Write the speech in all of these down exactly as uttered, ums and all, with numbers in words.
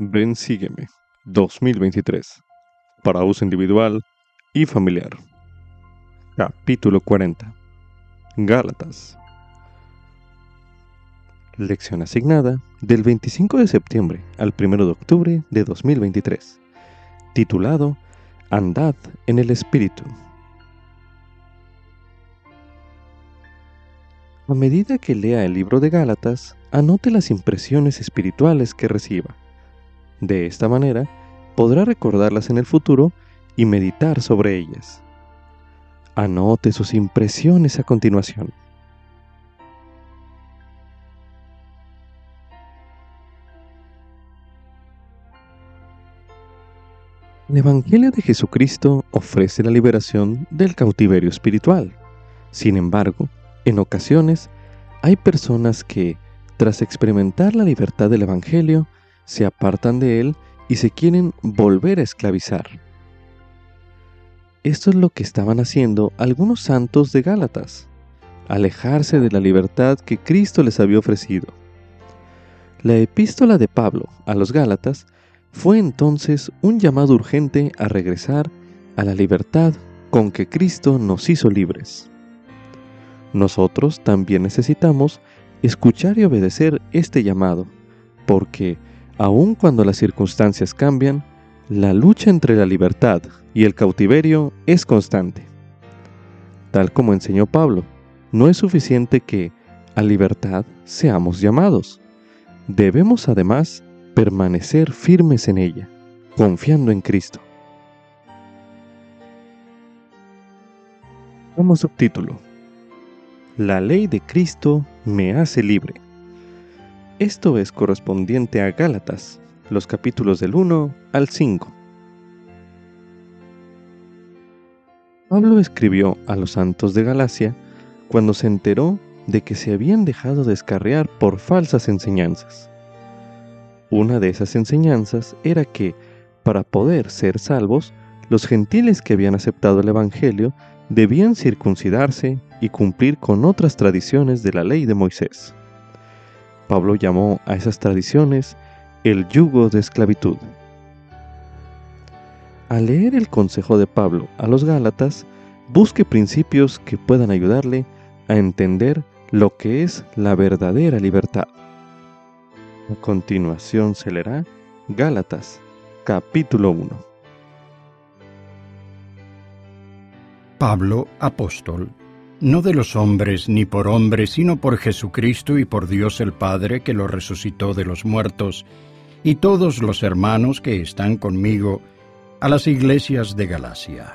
Ven, sígueme, dos mil veintitrés, para uso individual y familiar. Capítulo cuarenta. Gálatas. Lección asignada del veinticinco de septiembre al primero de octubre de dos mil veintitrés, titulado Andad en el Espíritu. A medida que lea el libro de Gálatas, anote las impresiones espirituales que reciba. De esta manera, podrá recordarlas en el futuro y meditar sobre ellas. Anote sus impresiones a continuación. El Evangelio de Jesucristo ofrece la liberación del cautiverio espiritual. Sin embargo, en ocasiones, hay personas que, tras experimentar la libertad del Evangelio, se apartan de él y se quieren volver a esclavizar. Esto es lo que estaban haciendo algunos santos de Gálatas, alejarse de la libertad que Cristo les había ofrecido. La epístola de Pablo a los Gálatas fue entonces un llamado urgente a regresar a la libertad con que Cristo nos hizo libres. Nosotros también necesitamos escuchar y obedecer este llamado, porque, aun cuando las circunstancias cambian, la lucha entre la libertad y el cautiverio es constante. Tal como enseñó Pablo, no es suficiente que, a libertad, seamos llamados. Debemos además permanecer firmes en ella, confiando en Cristo. Como subtítulo: La ley de Cristo me hace libre. Esto es correspondiente a Gálatas, los capítulos del uno al cinco. Pablo escribió a los santos de Galacia cuando se enteró de que se habían dejado descarriar por falsas enseñanzas. Una de esas enseñanzas era que, para poder ser salvos, los gentiles que habían aceptado el Evangelio debían circuncidarse y cumplir con otras tradiciones de la ley de Moisés. Pablo llamó a esas tradiciones el yugo de esclavitud. Al leer el consejo de Pablo a los Gálatas, busque principios que puedan ayudarle a entender lo que es la verdadera libertad. A continuación se leerá Gálatas, capítulo uno. Pablo, apóstol, no de los hombres ni por hombres, sino por Jesucristo y por Dios el Padre que lo resucitó de los muertos, y todos los hermanos que están conmigo, a las iglesias de Galacia.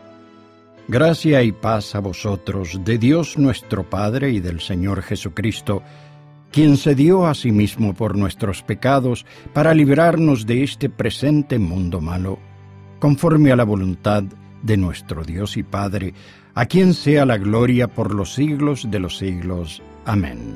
Gracia y paz a vosotros de Dios nuestro Padre y del Señor Jesucristo, quien se dio a sí mismo por nuestros pecados para librarnos de este presente mundo malo, conforme a la voluntad de nuestro Dios y Padre, a quien sea la gloria por los siglos de los siglos. Amén.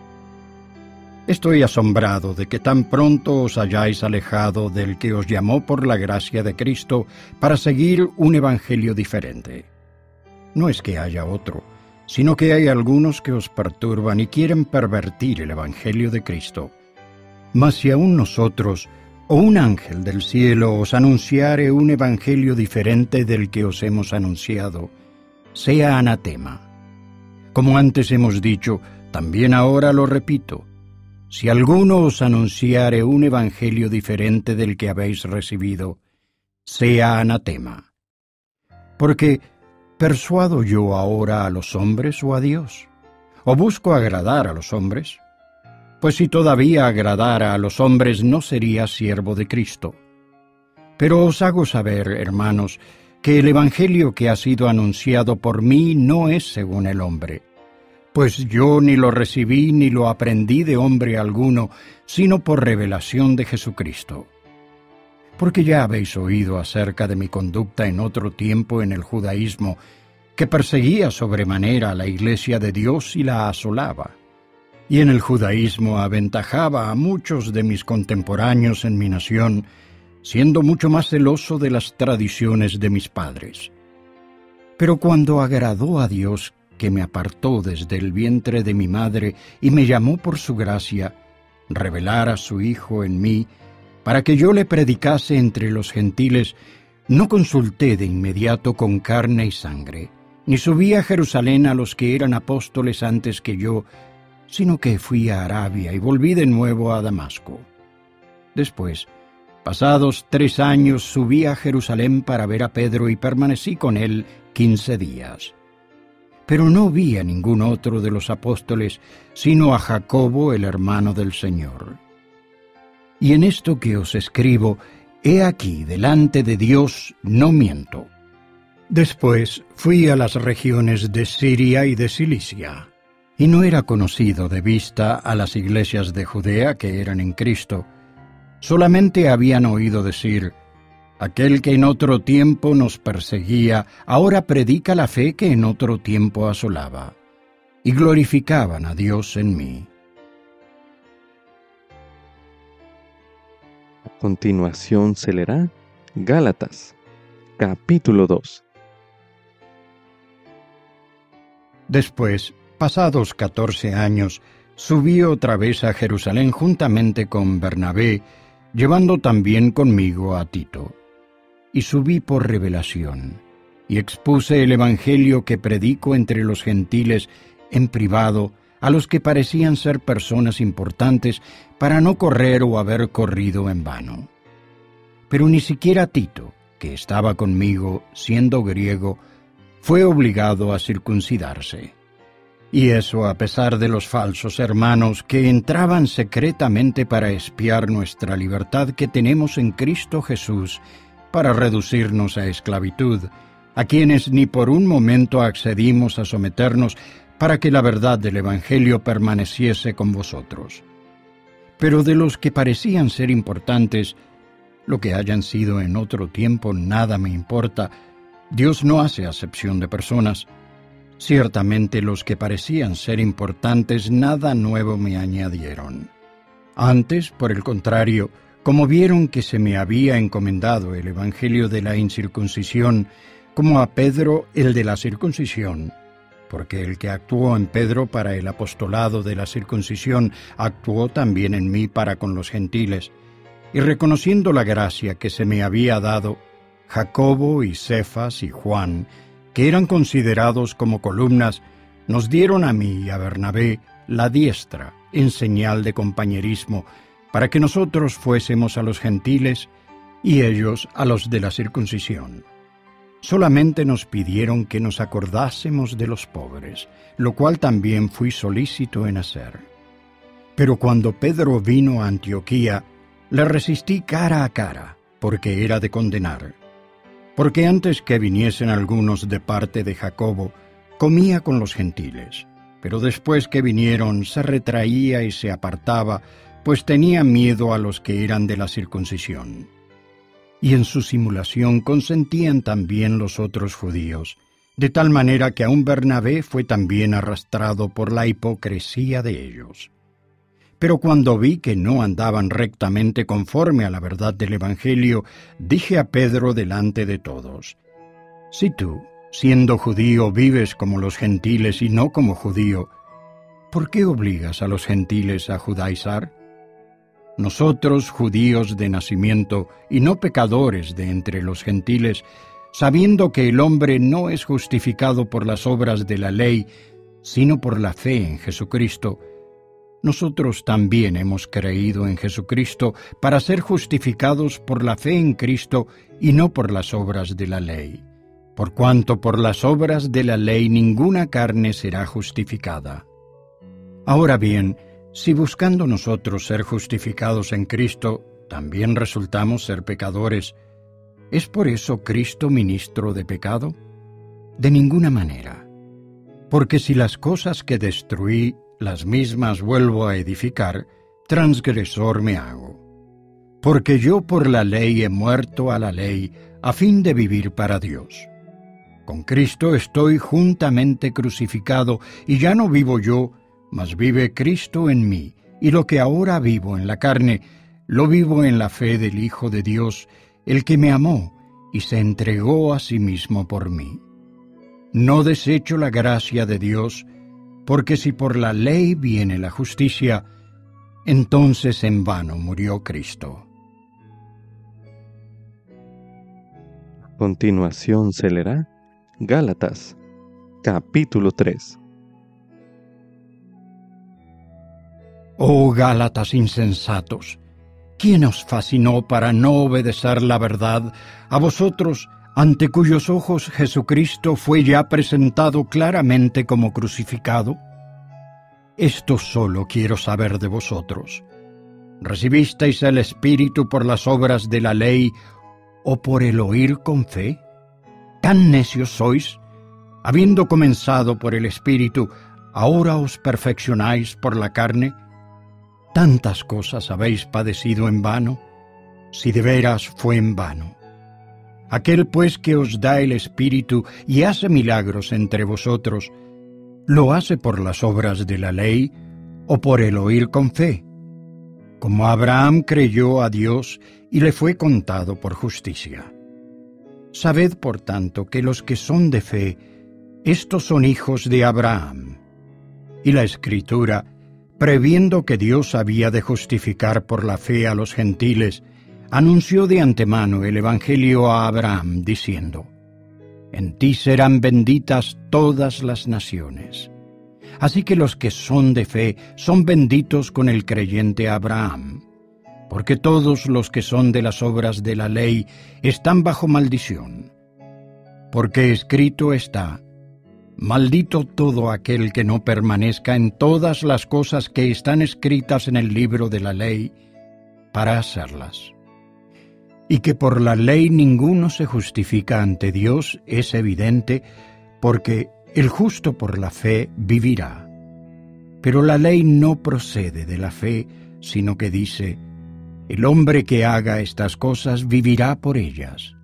Estoy asombrado de que tan pronto os hayáis alejado del que os llamó por la gracia de Cristo para seguir un evangelio diferente. No es que haya otro, sino que hay algunos que os perturban y quieren pervertir el evangelio de Cristo. Mas si aún nosotros, o un ángel del cielo, os anunciare un evangelio diferente del que os hemos anunciado, sea anatema. Como antes hemos dicho, también ahora lo repito: si alguno os anunciare un evangelio diferente del que habéis recibido, sea anatema. Porque, ¿persuado yo ahora a los hombres o a Dios? ¿O busco agradar a los hombres? Pues si todavía agradara a los hombres, no sería siervo de Cristo. Pero os hago saber, hermanos, que el evangelio que ha sido anunciado por mí no es según el hombre. Pues yo ni lo recibí ni lo aprendí de hombre alguno, sino por revelación de Jesucristo. Porque ya habéis oído acerca de mi conducta en otro tiempo en el judaísmo, que perseguía sobremanera a la iglesia de Dios y la asolaba. Y en el judaísmo aventajaba a muchos de mis contemporáneos en mi nación, siendo mucho más celoso de las tradiciones de mis padres. Pero cuando agradó a Dios, que me apartó desde el vientre de mi madre y me llamó por su gracia, revelar a su Hijo en mí, para que yo le predicase entre los gentiles, no consulté de inmediato con carne y sangre, ni subí a Jerusalén a los que eran apóstoles antes que yo, sino que fui a Arabia y volví de nuevo a Damasco. Después, pasados tres años, subí a Jerusalén para ver a Pedro y permanecí con él quince días. Pero no vi a ningún otro de los apóstoles, sino a Jacobo, el hermano del Señor. Y en esto que os escribo, he aquí, delante de Dios, no miento. Después fui a las regiones de Siria y de Cilicia, y no era conocido de vista a las iglesias de Judea que eran en Cristo. Solamente habían oído decir: aquel que en otro tiempo nos perseguía, ahora predica la fe que en otro tiempo asolaba. Y glorificaban a Dios en mí. A continuación se leerá Gálatas, capítulo dos. Después, pasados catorce años, subí otra vez a Jerusalén juntamente con Bernabé, llevando también conmigo a Tito. Y subí por revelación, y expuse el evangelio que predico entre los gentiles en privado, a los que parecían ser personas importantes, para no correr o haber corrido en vano. Pero ni siquiera Tito, que estaba conmigo, siendo griego, fue obligado a circuncidarse. Y eso a pesar de los falsos hermanos que entraban secretamente para espiar nuestra libertad que tenemos en Cristo Jesús, para reducirnos a esclavitud, a quienes ni por un momento accedimos a someternos para que la verdad del Evangelio permaneciese con vosotros. Pero de los que parecían ser importantes, lo que hayan sido en otro tiempo nada me importa. Dios no hace acepción de personas. Ciertamente los que parecían ser importantes nada nuevo me añadieron. Antes, por el contrario, como vieron que se me había encomendado el evangelio de la incircuncisión, como a Pedro el de la circuncisión, porque el que actuó en Pedro para el apostolado de la circuncisión actuó también en mí para con los gentiles, y reconociendo la gracia que se me había dado, Jacobo y Cefas y Juan, que eran considerados como columnas, nos dieron a mí y a Bernabé la diestra en señal de compañerismo, para que nosotros fuésemos a los gentiles y ellos a los de la circuncisión. Solamente nos pidieron que nos acordásemos de los pobres, lo cual también fui solícito en hacer. Pero cuando Pedro vino a Antioquía, le resistí cara a cara, porque era de condenar. Porque antes que viniesen algunos de parte de Jacobo, comía con los gentiles, pero después que vinieron se retraía y se apartaba, pues tenía miedo a los que eran de la circuncisión. Y en su simulación consentían también los otros judíos, de tal manera que aun Bernabé fue también arrastrado por la hipocresía de ellos. Pero cuando vi que no andaban rectamente conforme a la verdad del Evangelio, dije a Pedro delante de todos: si tú, siendo judío, vives como los gentiles y no como judío, ¿por qué obligas a los gentiles a judaizar? Nosotros, judíos de nacimiento y no pecadores de entre los gentiles, sabiendo que el hombre no es justificado por las obras de la ley, sino por la fe en Jesucristo, nosotros también hemos creído en Jesucristo para ser justificados por la fe en Cristo y no por las obras de la ley. Por cuanto por las obras de la ley ninguna carne será justificada. Ahora bien, si buscando nosotros ser justificados en Cristo, también resultamos ser pecadores, ¿es por eso Cristo ministro de pecado? De ninguna manera. Porque si las cosas que destruí, las mismas vuelvo a edificar, transgresor me hago. Porque yo por la ley he muerto a la ley, a fin de vivir para Dios. Con Cristo estoy juntamente crucificado, y ya no vivo yo, mas vive Cristo en mí, y lo que ahora vivo en la carne, lo vivo en la fe del Hijo de Dios, el que me amó y se entregó a sí mismo por mí. No desecho la gracia de Dios, porque si por la ley viene la justicia, entonces en vano murió Cristo. continuación se leerá Gálatas, capítulo tres. Oh Gálatas insensatos, ¿quién os fascinó para no obedecer la verdad, a vosotros, ante cuyos ojos Jesucristo fue ya presentado claramente como crucificado? Esto solo quiero saber de vosotros. ¿Recibisteis el Espíritu por las obras de la ley o por el oír con fe? ¿Tan necios sois? Habiendo comenzado por el Espíritu, ¿ahora os perfeccionáis por la carne? ¿Tantas cosas habéis padecido en vano? Si de veras fue en vano. Aquel pues que os da el Espíritu y hace milagros entre vosotros, ¿lo hace por las obras de la ley o por el oír con fe? Como Abraham creyó a Dios y le fue contado por justicia. Sabed, por tanto, que los que son de fe, estos son hijos de Abraham. Y la Escritura, previendo que Dios había de justificar por la fe a los gentiles, anunció de antemano el Evangelio a Abraham, diciendo: En ti serán benditas todas las naciones. Así que los que son de fe son benditos con el creyente Abraham, porque todos los que son de las obras de la ley están bajo maldición. Porque escrito está: Maldito todo aquel que no permanezca en todas las cosas que están escritas en el libro de la ley para hacerlas. Y que por la ley ninguno se justifica ante Dios es evidente, porque el justo por la fe vivirá. Pero la ley no procede de la fe, sino que dice: El hombre que haga estas cosas vivirá por ellas.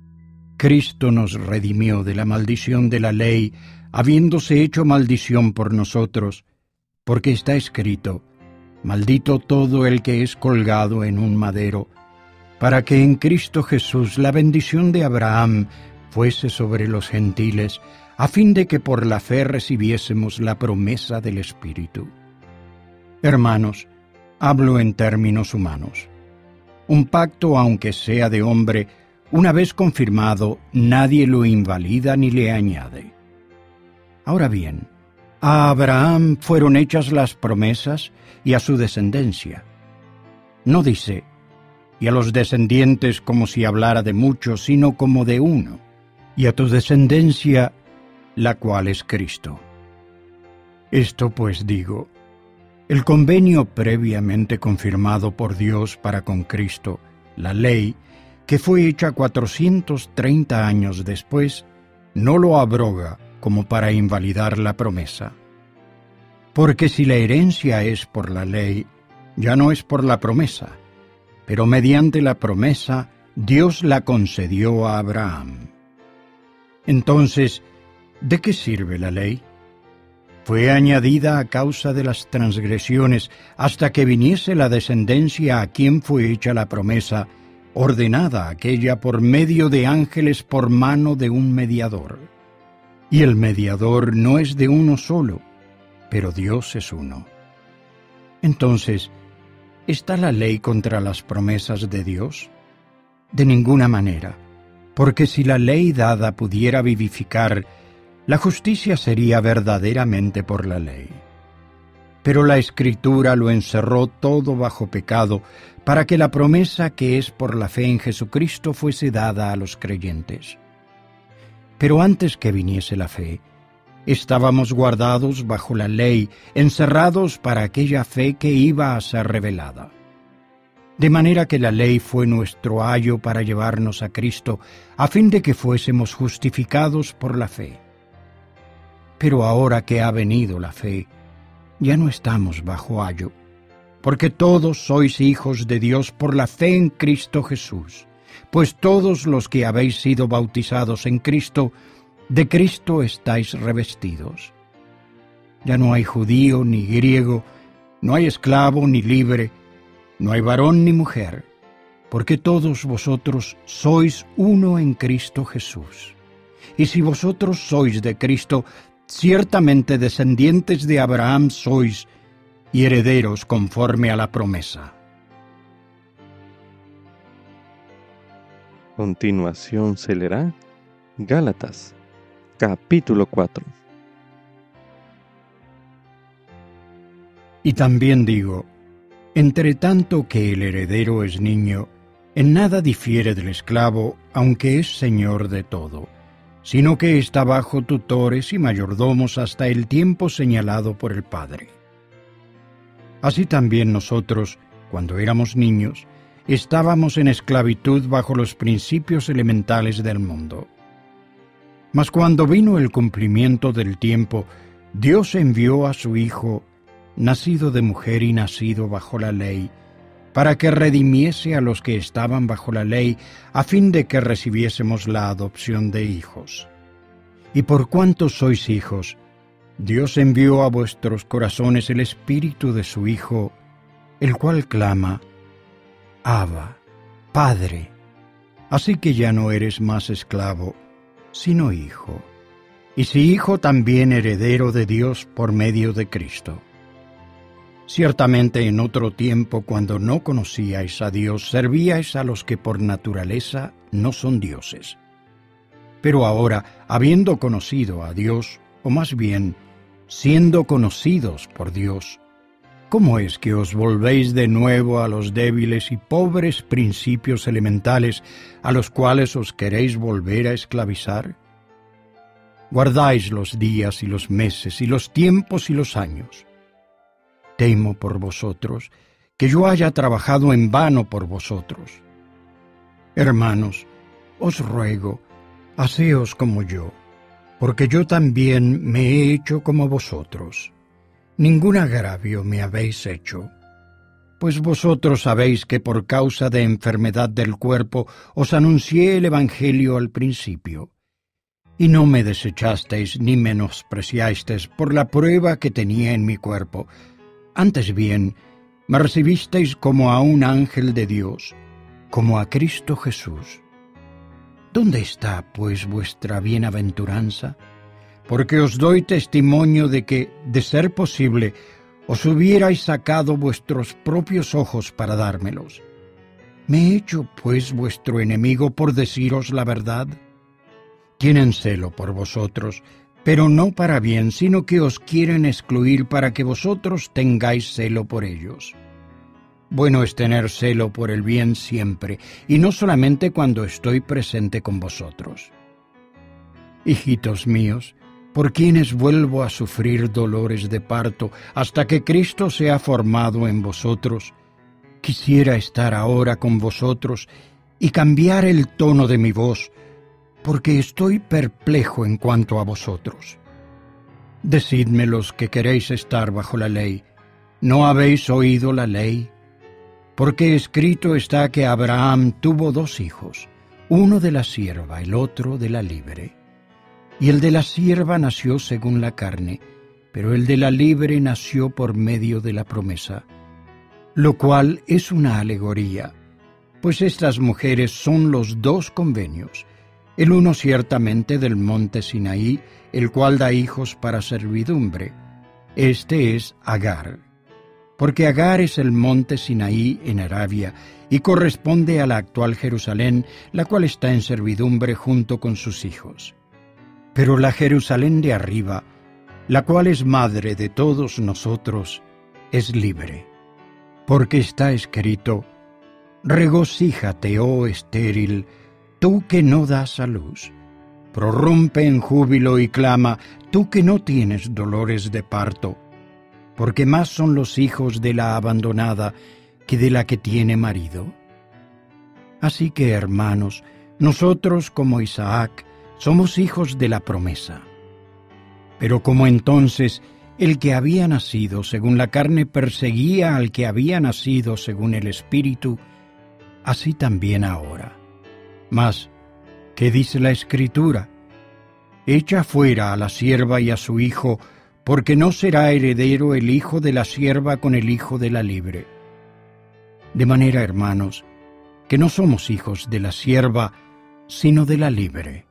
Cristo nos redimió de la maldición de la ley, habiéndose hecho maldición por nosotros, porque está escrito: Maldito todo el que es colgado en un madero, para que en Cristo Jesús la bendición de Abraham fuese sobre los gentiles, a fin de que por la fe recibiésemos la promesa del Espíritu. Hermanos, hablo en términos humanos. Un pacto, aunque sea de hombre, una vez confirmado, nadie lo invalida ni le añade. Ahora bien, a Abraham fueron hechas las promesas y a su descendencia. No dice: y a los descendientes como si hablara de muchos, sino como de uno, y a tu descendencia, la cual es Cristo. Esto pues digo: el convenio previamente confirmado por Dios para con Cristo, la ley, que fue hecha cuatrocientos treinta años después, no lo abroga como para invalidar la promesa. Porque si la herencia es por la ley, ya no es por la promesa, pero mediante la promesa Dios la concedió a Abraham. Entonces, ¿de qué sirve la ley? Fue añadida a causa de las transgresiones hasta que viniese la descendencia a quien fue hecha la promesa, ordenada aquella por medio de ángeles por mano de un mediador. Y el mediador no es de uno solo, pero Dios es uno. Entonces, ¿está la ley contra las promesas de Dios? De ninguna manera, porque si la ley dada pudiera vivificar, la justicia sería verdaderamente por la ley. Pero la Escritura lo encerró todo bajo pecado, para que la promesa que es por la fe en Jesucristo fuese dada a los creyentes. Pero antes que viniese la fe, estábamos guardados bajo la ley, encerrados para aquella fe que iba a ser revelada. De manera que la ley fue nuestro ayo para llevarnos a Cristo, a fin de que fuésemos justificados por la fe. Pero ahora que ha venido la fe, ya no estamos bajo ayo, porque todos sois hijos de Dios por la fe en Cristo Jesús, pues todos los que habéis sido bautizados en Cristo, de Cristo estáis revestidos. Ya no hay judío ni griego, no hay esclavo ni libre, no hay varón ni mujer, porque todos vosotros sois uno en Cristo Jesús. Y si vosotros sois de Cristo, ciertamente descendientes de Abraham sois, y herederos conforme a la promesa. Continuación se leerá Gálatas, capítulo cuatro. Y también digo, entre tanto que el heredero es niño, en nada difiere del esclavo, aunque es señor de todo, sino que está bajo tutores y mayordomos hasta el tiempo señalado por el Padre. Así también nosotros, cuando éramos niños, estábamos en esclavitud bajo los principios elementales del mundo. Mas cuando vino el cumplimiento del tiempo, Dios envió a su Hijo, nacido de mujer y nacido bajo la ley, para que redimiese a los que estaban bajo la ley, a fin de que recibiésemos la adopción de hijos. Y por cuanto sois hijos, Dios envió a vuestros corazones el Espíritu de su Hijo, el cual clama, Abba, Padre. Así que ya no eres más esclavo, sino hijo. Y si hijo, también heredero de Dios por medio de Cristo. Ciertamente en otro tiempo, cuando no conocíais a Dios, servíais a los que por naturaleza no son dioses. Pero ahora, habiendo conocido a Dios, o más bien, siendo conocidos por Dios, ¿cómo es que os volvéis de nuevo a los débiles y pobres principios elementales a los cuales os queréis volver a esclavizar? Guardáis los días y los meses y los tiempos y los años. Temo por vosotros, que yo haya trabajado en vano por vosotros. Hermanos, os ruego, haceos como yo, porque yo también me he hecho como vosotros. Ningún agravio me habéis hecho, pues vosotros sabéis que por causa de enfermedad del cuerpo os anuncié el Evangelio al principio, y no me desechasteis ni menospreciasteis por la prueba que tenía en mi cuerpo. Antes bien, me recibisteis como a un ángel de Dios, como a Cristo Jesús. ¿Dónde está, pues, vuestra bienaventuranza? Porque os doy testimonio de que, de ser posible, os hubierais sacado vuestros propios ojos para dármelos. ¿Me he hecho, pues, vuestro enemigo por deciros la verdad? Tienen celo por vosotros, pero no para bien, sino que os quieren excluir para que vosotros tengáis celo por ellos. Bueno es tener celo por el bien siempre, y no solamente cuando estoy presente con vosotros. Hijitos míos, por quienes vuelvo a sufrir dolores de parto hasta que Cristo sea formado en vosotros, quisiera estar ahora con vosotros y cambiar el tono de mi voz, porque estoy perplejo en cuanto a vosotros. Decidme los que queréis estar bajo la ley, ¿no habéis oído la ley? Porque escrito está que Abraham tuvo dos hijos, uno de la sierva, el otro de la libre. Y el de la sierva nació según la carne, pero el de la libre nació por medio de la promesa, lo cual es una alegoría, pues estas mujeres son los dos convenios, el uno ciertamente del monte Sinaí, el cual da hijos para servidumbre. Este es Agar, porque Agar es el monte Sinaí en Arabia, y corresponde a la actual Jerusalén, la cual está en servidumbre junto con sus hijos. Pero la Jerusalén de arriba, la cual es madre de todos nosotros, es libre. Porque está escrito, regocíjate, oh estéril, tú que no das a luz. Prorrumpe en júbilo y clama, tú que no tienes dolores de parto, porque más son los hijos de la abandonada que de la que tiene marido. Así que, hermanos, nosotros como Isaac, somos hijos de la promesa. Pero como entonces el que había nacido según la carne perseguía al que había nacido según el Espíritu, así también ahora. Mas, ¿qué dice la Escritura? Echa fuera a la sierva y a su hijo, porque no será heredero el hijo de la sierva con el hijo de la libre. De manera, hermanos, que no somos hijos de la sierva, sino de la libre.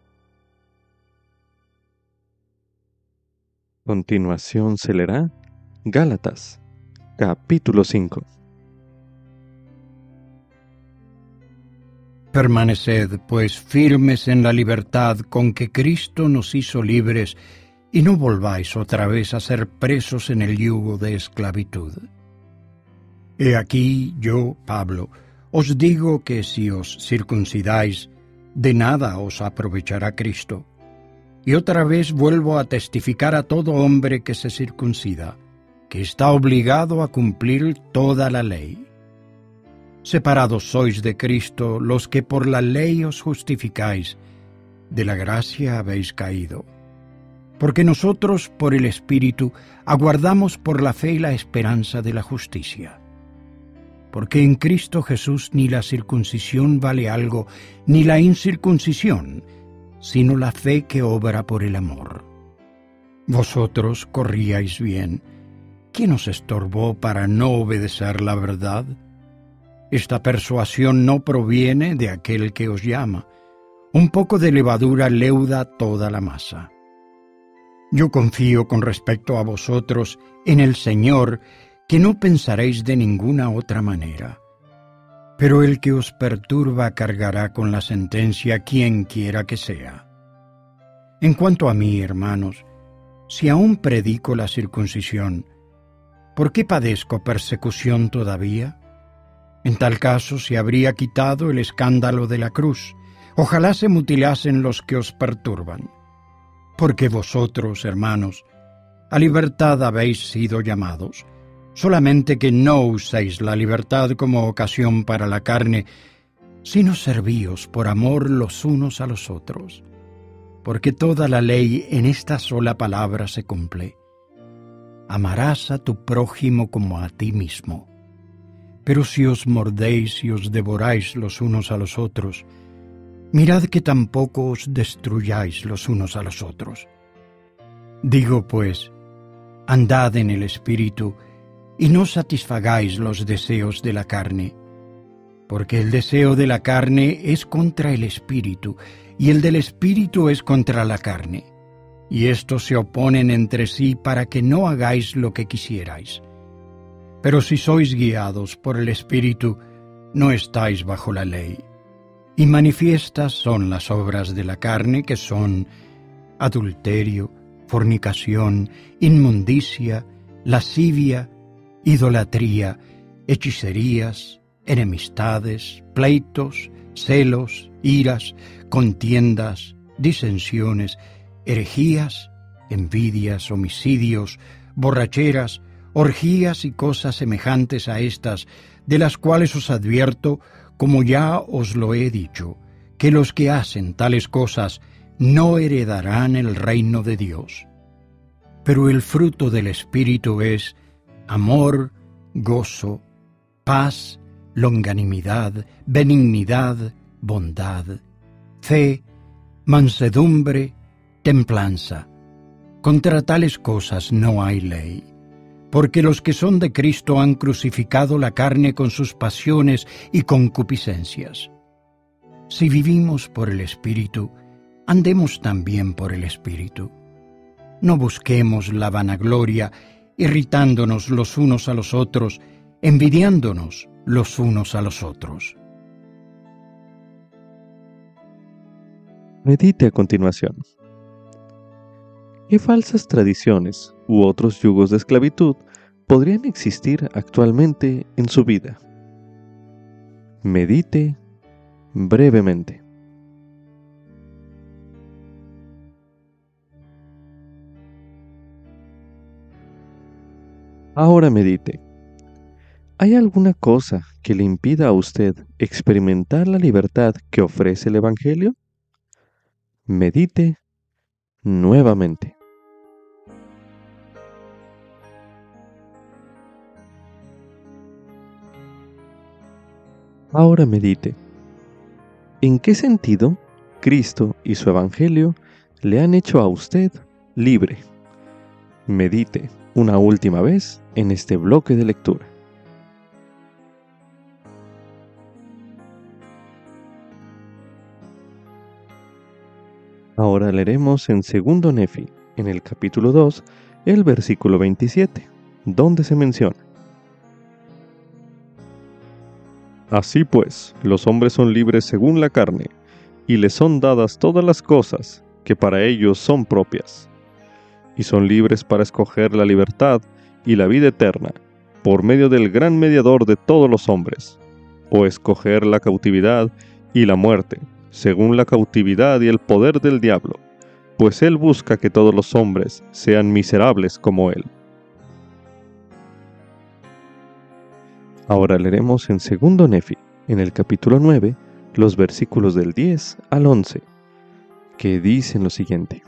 Continuación se leerá Gálatas, capítulo cinco. Permaneced, pues, firmes en la libertad con que Cristo nos hizo libres, y no volváis otra vez a ser presos en el yugo de esclavitud. He aquí yo, Pablo, os digo que si os circuncidáis, de nada os aprovechará Cristo. Y otra vez vuelvo a testificar a todo hombre que se circuncida, que está obligado a cumplir toda la ley. Separados sois de Cristo los que por la ley os justificáis, de la gracia habéis caído. Porque nosotros por el Espíritu aguardamos por la fe y la esperanza de la justicia. Porque en Cristo Jesús ni la circuncisión vale algo, ni la incircuncisión, sino la fe que obra por el amor. Vosotros corríais bien. ¿Quién os estorbó para no obedecer la verdad? Esta persuasión no proviene de aquel que os llama. Un poco de levadura leuda toda la masa. Yo confío con respecto a vosotros en el Señor, que no pensaréis de ninguna otra manera. Pero el que os perturba cargará con la sentencia quien quiera que sea. En cuanto a mí, hermanos, si aún predico la circuncisión, ¿por qué padezco persecución todavía? En tal caso se habría quitado el escándalo de la cruz. Ojalá se mutilasen los que os perturban. Porque vosotros, hermanos, a libertad habéis sido llamados, solamente que no uséis la libertad como ocasión para la carne, sino servíos por amor los unos a los otros. Porque toda la ley en esta sola palabra se cumple: amarás a tu prójimo como a ti mismo. Pero si os mordéis y os devoráis los unos a los otros, mirad que tampoco os destruyáis los unos a los otros. Digo pues, andad en el Espíritu, y no satisfagáis los deseos de la carne, porque el deseo de la carne es contra el Espíritu, y el del Espíritu es contra la carne, y estos se oponen entre sí para que no hagáis lo que quisierais. Pero si sois guiados por el Espíritu, no estáis bajo la ley. Y manifiestas son las obras de la carne, que son adulterio, fornicación, inmundicia, lascivia, idolatría, hechicerías, enemistades, pleitos, celos, iras, contiendas, disensiones, herejías, envidias, homicidios, borracheras, orgías y cosas semejantes a estas, de las cuales os advierto, como ya os lo he dicho, que los que hacen tales cosas no heredarán el reino de Dios. Pero el fruto del Espíritu es amor, gozo, paz, longanimidad, benignidad, bondad, fe, mansedumbre, templanza. Contra tales cosas no hay ley. Porque los que son de Cristo han crucificado la carne con sus pasiones y concupiscencias. Si vivimos por el Espíritu, andemos también por el Espíritu. No busquemos la vanagloria, irritándonos los unos a los otros, envidiándonos los unos a los otros. Medite a continuación. ¿Qué falsas tradiciones u otros yugos de esclavitud podrían existir actualmente en su vida? Medite brevemente. Ahora medite. ¿Hay alguna cosa que le impida a usted experimentar la libertad que ofrece el Evangelio? Medite nuevamente. Ahora medite. ¿En qué sentido Cristo y su Evangelio le han hecho a usted libre? Medite una última vez en este bloque de lectura. Ahora leeremos en segundo Nefi, en el capítulo dos, el versículo veintisiete, donde se menciona: Así pues, los hombres son libres según la carne, y les son dadas todas las cosas que para ellos son propias, y son libres para escoger la libertad y la vida eterna, por medio del gran mediador de todos los hombres, o escoger la cautividad y la muerte, según la cautividad y el poder del diablo, pues él busca que todos los hombres sean miserables como él. Ahora leeremos en segundo Nefi, en el capítulo nueve, los versículos del diez al once, que dicen lo siguiente.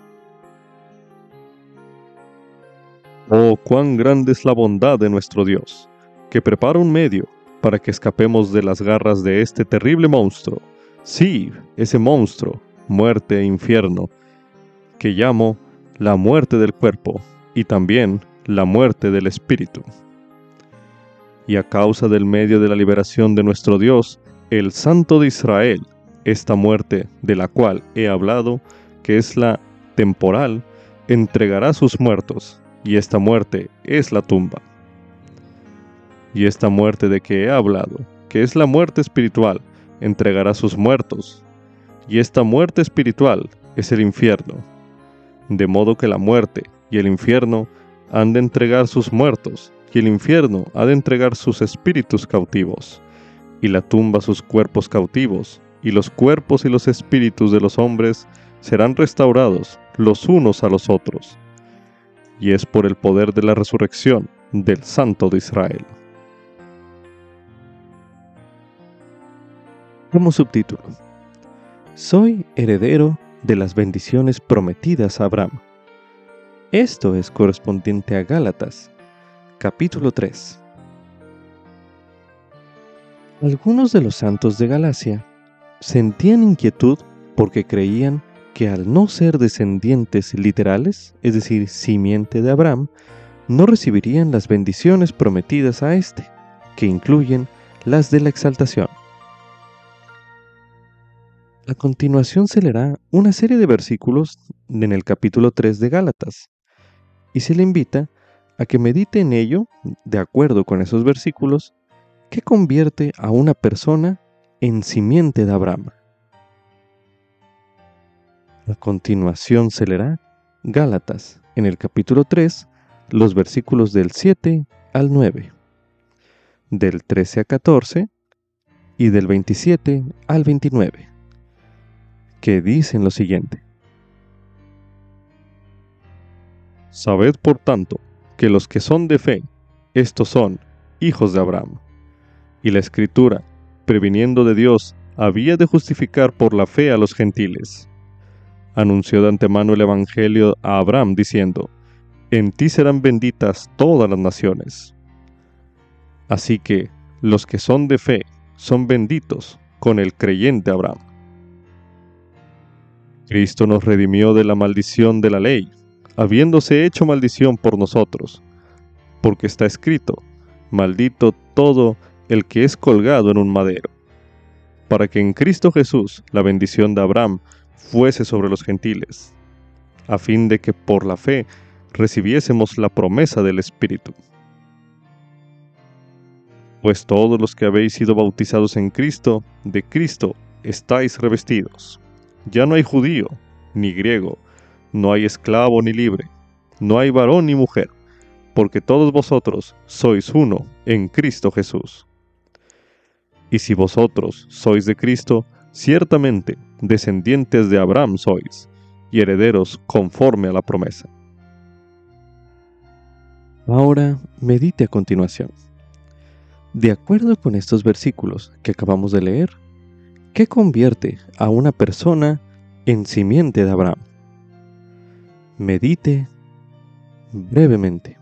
Oh, cuán grande es la bondad de nuestro Dios, que prepara un medio para que escapemos de las garras de este terrible monstruo, sí, ese monstruo, muerte e infierno, que llamo la muerte del cuerpo y también la muerte del espíritu. Y a causa del medio de la liberación de nuestro Dios, el Santo de Israel, esta muerte de la cual he hablado, que es la temporal, entregará sus muertos, y esta muerte es la tumba. Y esta muerte de que he hablado, que es la muerte espiritual, entregará sus muertos, y esta muerte espiritual es el infierno. De modo que la muerte y el infierno han de entregar sus muertos, y el infierno ha de entregar sus espíritus cautivos, y la tumba sus cuerpos cautivos, y los cuerpos y los espíritus de los hombres serán restaurados los unos a los otros. Y es por el poder de la resurrección del Santo de Israel. Como subtítulo: Soy heredero de las bendiciones prometidas a Abraham. Esto es correspondiente a Gálatas, capítulo tres. Algunos de los santos de Galacia sentían inquietud porque creían que al no ser descendientes literales, es decir, simiente de Abraham, no recibirían las bendiciones prometidas a éste, que incluyen las de la exaltación. A continuación se leerá una serie de versículos en el capítulo tres de Gálatas, y se le invita a que medite en ello, de acuerdo con esos versículos, que convierte a una persona en simiente de Abraham. A continuación se leerá Gálatas, en el capítulo tres, los versículos del siete al nueve, del trece a catorce y del veintisiete al veintinueve, que dicen lo siguiente. Sabed, por tanto, que los que son de fe, estos son hijos de Abraham. Y la Escritura, previniendo de Dios, había de justificar por la fe a los gentiles. Anunció de antemano el Evangelio a Abraham, diciendo, en ti serán benditas todas las naciones. Así que los que son de fe son benditos con el creyente Abraham. Cristo nos redimió de la maldición de la ley, habiéndose hecho maldición por nosotros, porque está escrito, maldito todo el que es colgado en un madero, para que en Cristo Jesús la bendición de Abraham fuese sobre los gentiles, a fin de que por la fe recibiésemos la promesa del Espíritu. Pues todos los que habéis sido bautizados en Cristo, de Cristo estáis revestidos. Ya no hay judío, ni griego, no hay esclavo ni libre, no hay varón ni mujer, porque todos vosotros sois uno en Cristo Jesús. Y si vosotros sois de Cristo, ciertamente descendientes de Abraham sois, y herederos conforme a la promesa. Ahora medite a continuación. De acuerdo con estos versículos que acabamos de leer, ¿qué convierte a una persona en simiente de Abraham? Medite brevemente.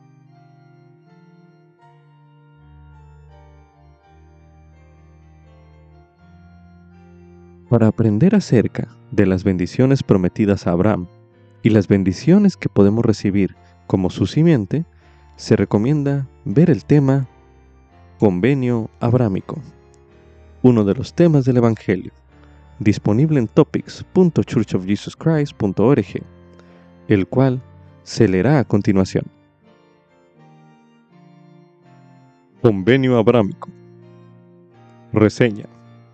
Para aprender acerca de las bendiciones prometidas a Abraham y las bendiciones que podemos recibir como su simiente, se recomienda ver el tema Convenio Abrámico, uno de los temas del Evangelio, disponible en topics punto church of jesus christ punto org, el cual se leerá a continuación. Convenio Abrámico. Reseña.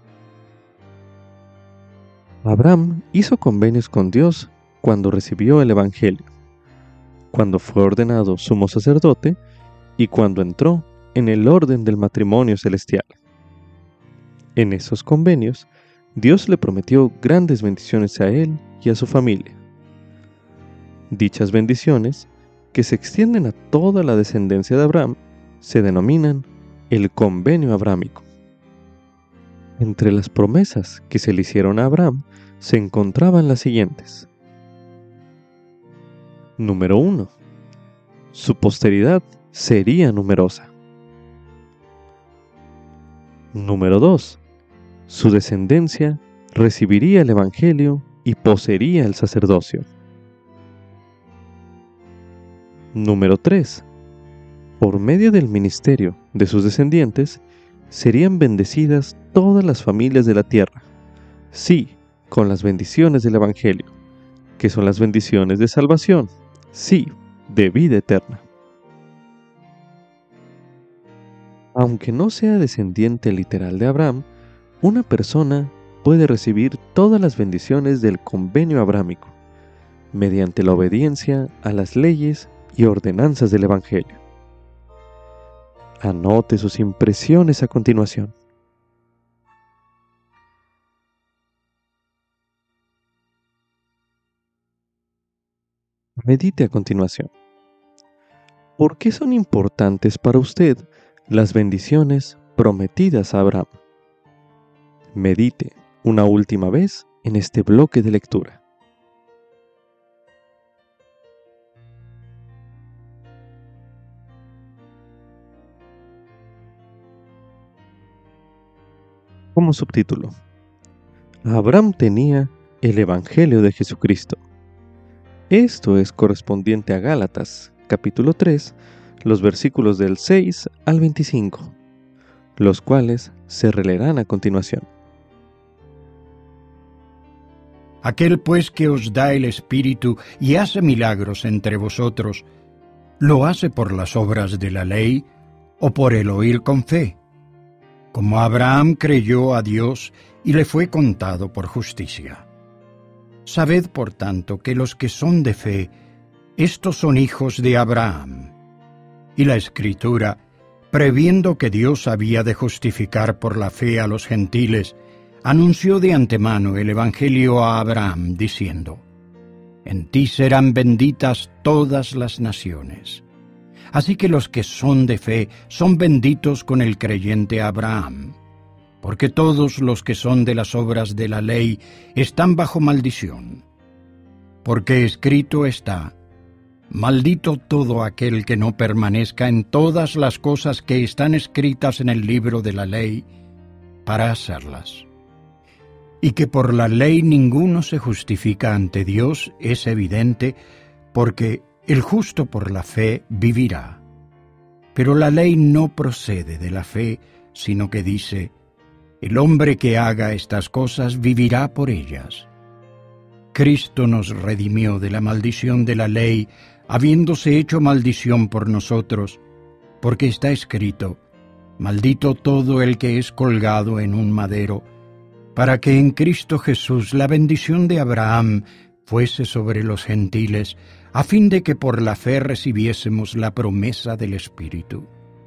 Abraham hizo convenios con Dios cuando recibió el Evangelio, cuando fue ordenado sumo sacerdote y cuando entró en el orden del matrimonio celestial. En esos convenios, Dios le prometió grandes bendiciones a él y a su familia. Dichas bendiciones, que se extienden a toda la descendencia de Abraham, se denominan el convenio abrámico. Entre las promesas que se le hicieron a Abraham se encontraban las siguientes. Número uno. Su posteridad sería numerosa. Número dos. Su descendencia recibiría el Evangelio y poseería el sacerdocio. Número tres. Por medio del ministerio de sus descendientes, serían bendecidas todas las familias de la tierra, sí, con las bendiciones del Evangelio, que son las bendiciones de salvación, sí, de vida eterna. Aunque no sea descendiente literal de Abraham, una persona puede recibir todas las bendiciones del convenio abrámico, mediante la obediencia a las leyes y ordenanzas del Evangelio. Anote sus impresiones a continuación. Medite a continuación. ¿Por qué son importantes para usted las bendiciones prometidas a Abraham? Medite una última vez en este bloque de lectura. Como subtítulo, Abraham tenía el Evangelio de Jesucristo. Esto es correspondiente a Gálatas, capítulo tres, los versículos del seis al veinticinco, los cuales se releerán a continuación. Aquel pues que os da el Espíritu y hace milagros entre vosotros, ¿lo hace por las obras de la ley o por el oír con fe? Como Abraham creyó a Dios y le fue contado por justicia. Sabed, por tanto, que los que son de fe, estos son hijos de Abraham. Y la Escritura, previendo que Dios había de justificar por la fe a los gentiles, anunció de antemano el Evangelio a Abraham, diciendo: En ti serán benditas todas las naciones. Así que los que son de fe son benditos con el creyente Abraham, porque todos los que son de las obras de la ley están bajo maldición. Porque escrito está: Maldito todo aquel que no permanezca en todas las cosas que están escritas en el libro de la ley para hacerlas. Y que por la ley ninguno se justifica ante Dios es evidente, porque el justo por la fe vivirá. Pero la ley no procede de la fe, sino que dice: El hombre que haga estas cosas vivirá por ellas. Cristo nos redimió de la maldición de la ley, habiéndose hecho maldición por nosotros, porque está escrito: Maldito todo el que es colgado en un madero, para que en Cristo Jesús la bendición de Abraham fuese sobre los gentiles, a fin de que por la fe recibiésemos la promesa del Espíritu.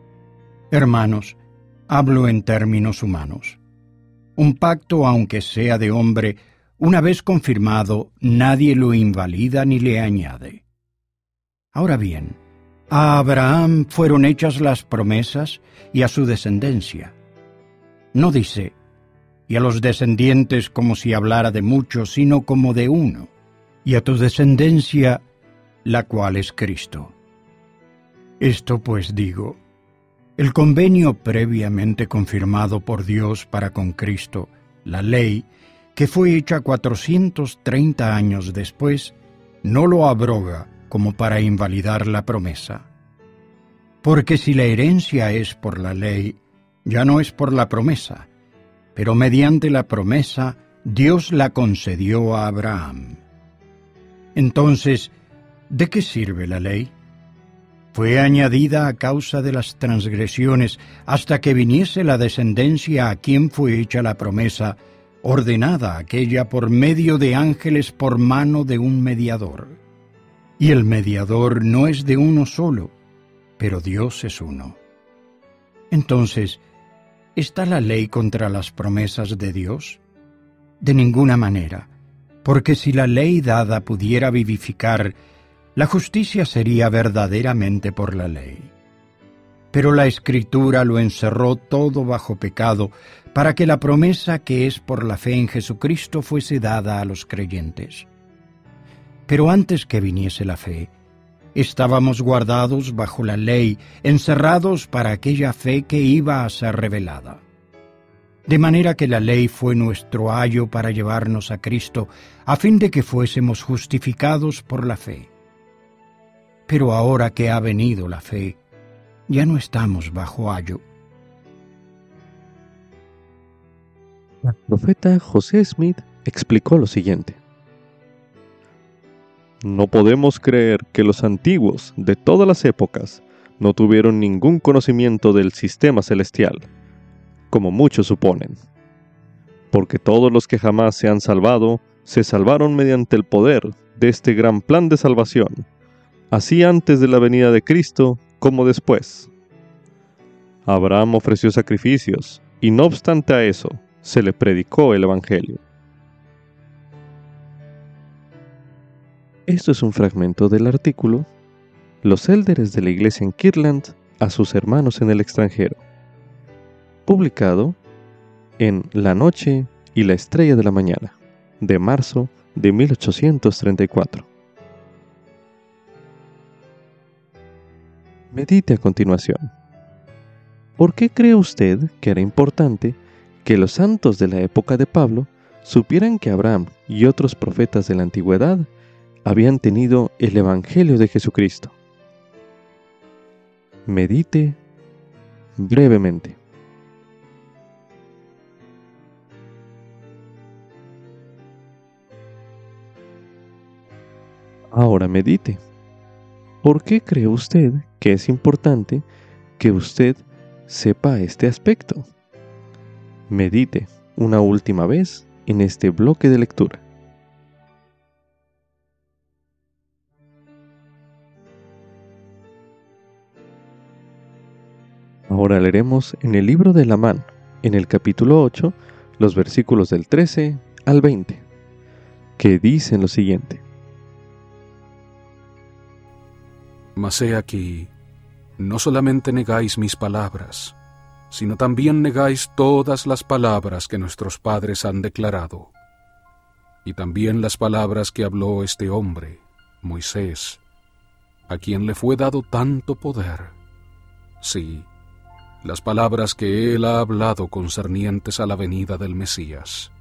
Hermanos, hablo en términos humanos. Un pacto, aunque sea de hombre, una vez confirmado, nadie lo invalida ni le añade. Ahora bien, a Abraham fueron hechas las promesas y a su descendencia. No dice: y a los descendientes como si hablara de muchos, sino como de uno, y a tu descendencia, la cual es Cristo. Esto pues digo: el convenio previamente confirmado por Dios para con Cristo, la ley, que fue hecha cuatrocientos treinta años después, no lo abroga como para invalidar la promesa. Porque si la herencia es por la ley, ya no es por la promesa, pero mediante la promesa Dios la concedió a Abraham. Entonces, ¿de qué sirve la ley? fue añadida a causa de las transgresiones, hasta que viniese la descendencia a quien fue hecha la promesa, ordenada aquella por medio de ángeles por mano de un mediador. Y el mediador no es de uno solo, pero Dios es uno. Entonces, ¿está la ley contra las promesas de Dios? De ninguna manera, porque si la ley dada pudiera vivificar, la justicia sería verdaderamente por la ley. Pero la Escritura lo encerró todo bajo pecado, para que la promesa que es por la fe en Jesucristo fuese dada a los creyentes. Pero antes que viniese la fe, estábamos guardados bajo la ley, encerrados para aquella fe que iba a ser revelada. De manera que la ley fue nuestro ayo para llevarnos a Cristo, a fin de que fuésemos justificados por la fe. Pero ahora que ha venido la fe, ya no estamos bajo ayo. El profeta José Smith explicó lo siguiente: no podemos creer que los antiguos de todas las épocas no tuvieron ningún conocimiento del sistema celestial, como muchos suponen, porque todos los que jamás se han salvado se salvaron mediante el poder de este gran plan de salvación, así antes de la venida de Cristo como después. Abraham ofreció sacrificios, y no obstante a eso, se le predicó el Evangelio. Esto es un fragmento del artículo Los élderes de la iglesia en Kirtland a sus hermanos en el extranjero, publicado en La Noche y la Estrella de la Mañana, de marzo de mil ochocientos treinta y cuatro. Medite a continuación. ¿Por qué cree usted que era importante que los santos de la época de Pablo supieran que Abraham y otros profetas de la antigüedad habían tenido el Evangelio de Jesucristo? Medite brevemente. Ahora medite. ¿Por qué cree usted que es importante que usted sepa este aspecto? Medite una última vez en este bloque de lectura. Ahora leeremos en el libro de Lamán, en el capítulo ocho, los versículos del trece al veinte, que dicen lo siguiente: Mas he aquí, no solamente negáis mis palabras, sino también negáis todas las palabras que nuestros padres han declarado, y también las palabras que habló este hombre, Moisés, a quien le fue dado tanto poder. Sí, las palabras que él ha hablado concernientes a la venida del Mesías.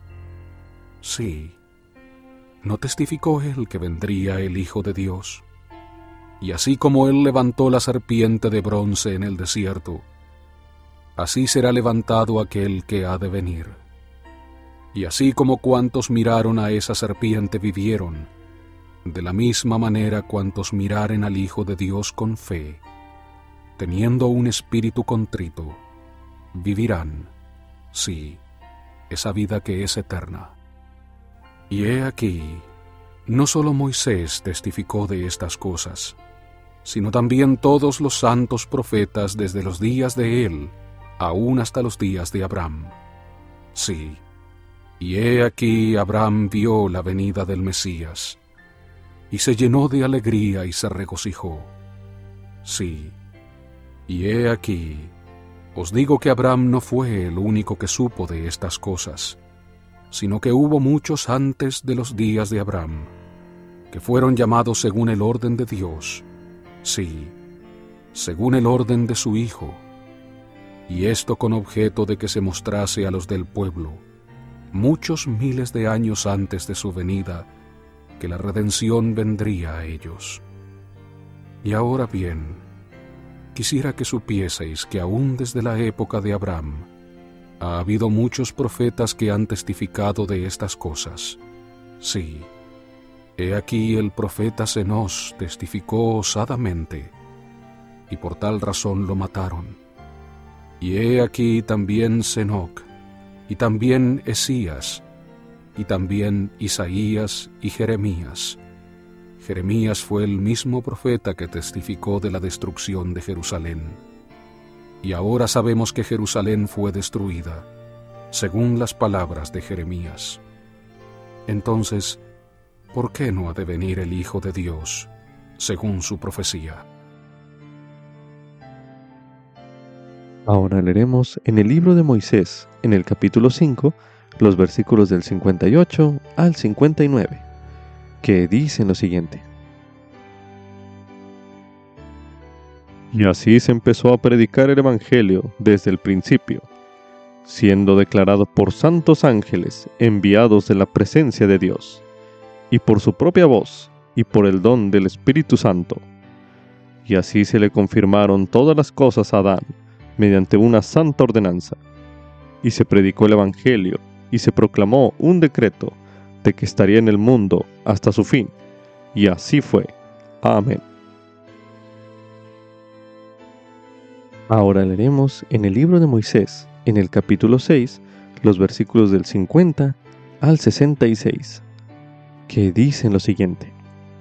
Sí, ¿no testificó él que vendría el Hijo de Dios? Y así como él levantó la serpiente de bronce en el desierto, así será levantado aquel que ha de venir. Y así como cuantos miraron a esa serpiente vivieron, de la misma manera cuantos miraren al Hijo de Dios con fe, teniendo un espíritu contrito, vivirán, sí, esa vida que es eterna. Y he aquí, no solo Moisés testificó de estas cosas, sino también todos los santos profetas desde los días de él, aún hasta los días de Abraham. Sí, y he aquí Abraham vio la venida del Mesías, y se llenó de alegría y se regocijó. Sí, y he aquí, os digo que Abraham no fue el único que supo de estas cosas, sino que hubo muchos antes de los días de Abraham, que fueron llamados según el orden de Dios, sí, según el orden de su Hijo, y esto con objeto de que se mostrase a los del pueblo, muchos miles de años antes de su venida, que la redención vendría a ellos. Y ahora bien, quisiera que supieseis que aún desde la época de Abraham ha habido muchos profetas que han testificado de estas cosas. Sí, he aquí el profeta Zenós testificó osadamente, y por tal razón lo mataron. Y he aquí también Senoc, y también Esías, y también Isaías y Jeremías. Jeremías fue el mismo profeta que testificó de la destrucción de Jerusalén. Y ahora sabemos que Jerusalén fue destruida, según las palabras de Jeremías. Entonces, ¿por qué no ha de venir el Hijo de Dios, según su profecía? Ahora leeremos en el libro de Moisés, en el capítulo cinco, los versículos del cincuenta y ocho al cincuenta y nueve, que dicen lo siguiente. Y así se empezó a predicar el Evangelio desde el principio, siendo declarado por santos ángeles enviados de la presencia de Dios, y por su propia voz, y por el don del Espíritu Santo. Y así se le confirmaron todas las cosas a Adán, mediante una santa ordenanza. Y se predicó el Evangelio, y se proclamó un decreto de que estaría en el mundo hasta su fin. Y así fue. Amén. Ahora leeremos en el libro de Moisés, en el capítulo seis, los versículos del cincuenta al sesenta y seis, que dicen lo siguiente.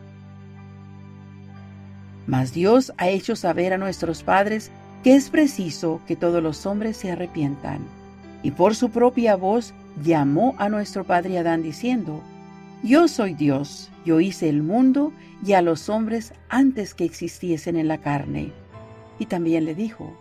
Mas Dios ha hecho saber a nuestros padres que es preciso que todos los hombres se arrepientan. Y por su propia voz llamó a nuestro padre Adán diciendo, Yo soy Dios, yo hice el mundo y a los hombres antes que existiesen en la carne. Y también le dijo,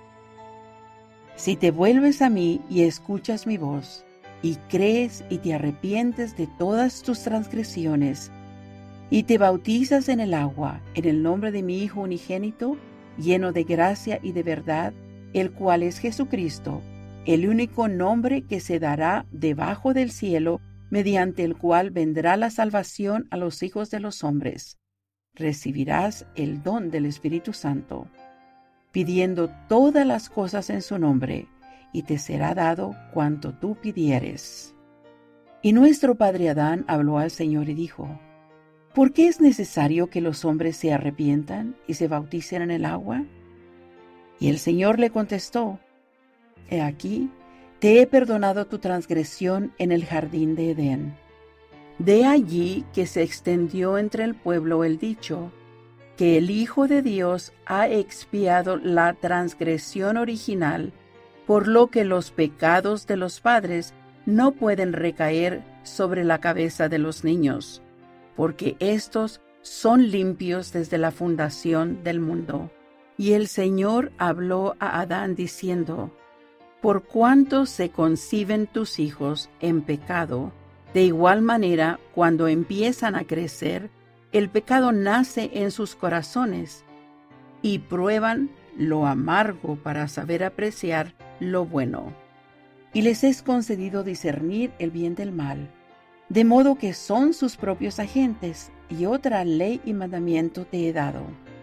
Si te vuelves a mí y escuchas mi voz, y crees y te arrepientes de todas tus transgresiones, y te bautizas en el agua, en el nombre de mi Hijo unigénito, lleno de gracia y de verdad, el cual es Jesucristo, el único nombre que se dará debajo del cielo, mediante el cual vendrá la salvación a los hijos de los hombres. Recibirás el don del Espíritu Santo, pidiendo todas las cosas en su nombre, y te será dado cuanto tú pidieres. Y nuestro padre Adán habló al Señor y dijo, ¿Por qué es necesario que los hombres se arrepientan y se bauticen en el agua? Y el Señor le contestó, He aquí, te he perdonado tu transgresión en el jardín de Edén. De allí que se extendió entre el pueblo el dicho, que el Hijo de Dios ha expiado la transgresión original, por lo que los pecados de los padres no pueden recaer sobre la cabeza de los niños, porque éstos son limpios desde la fundación del mundo. Y el Señor habló a Adán diciendo, Por cuanto se conciben tus hijos en pecado, de igual manera cuando empiezan a crecer, el pecado nace en sus corazones, y prueban lo amargo para saber apreciar lo bueno. Y les es concedido discernir el bien del mal, de modo que son sus propios agentes, y otra ley y mandamiento te he dado.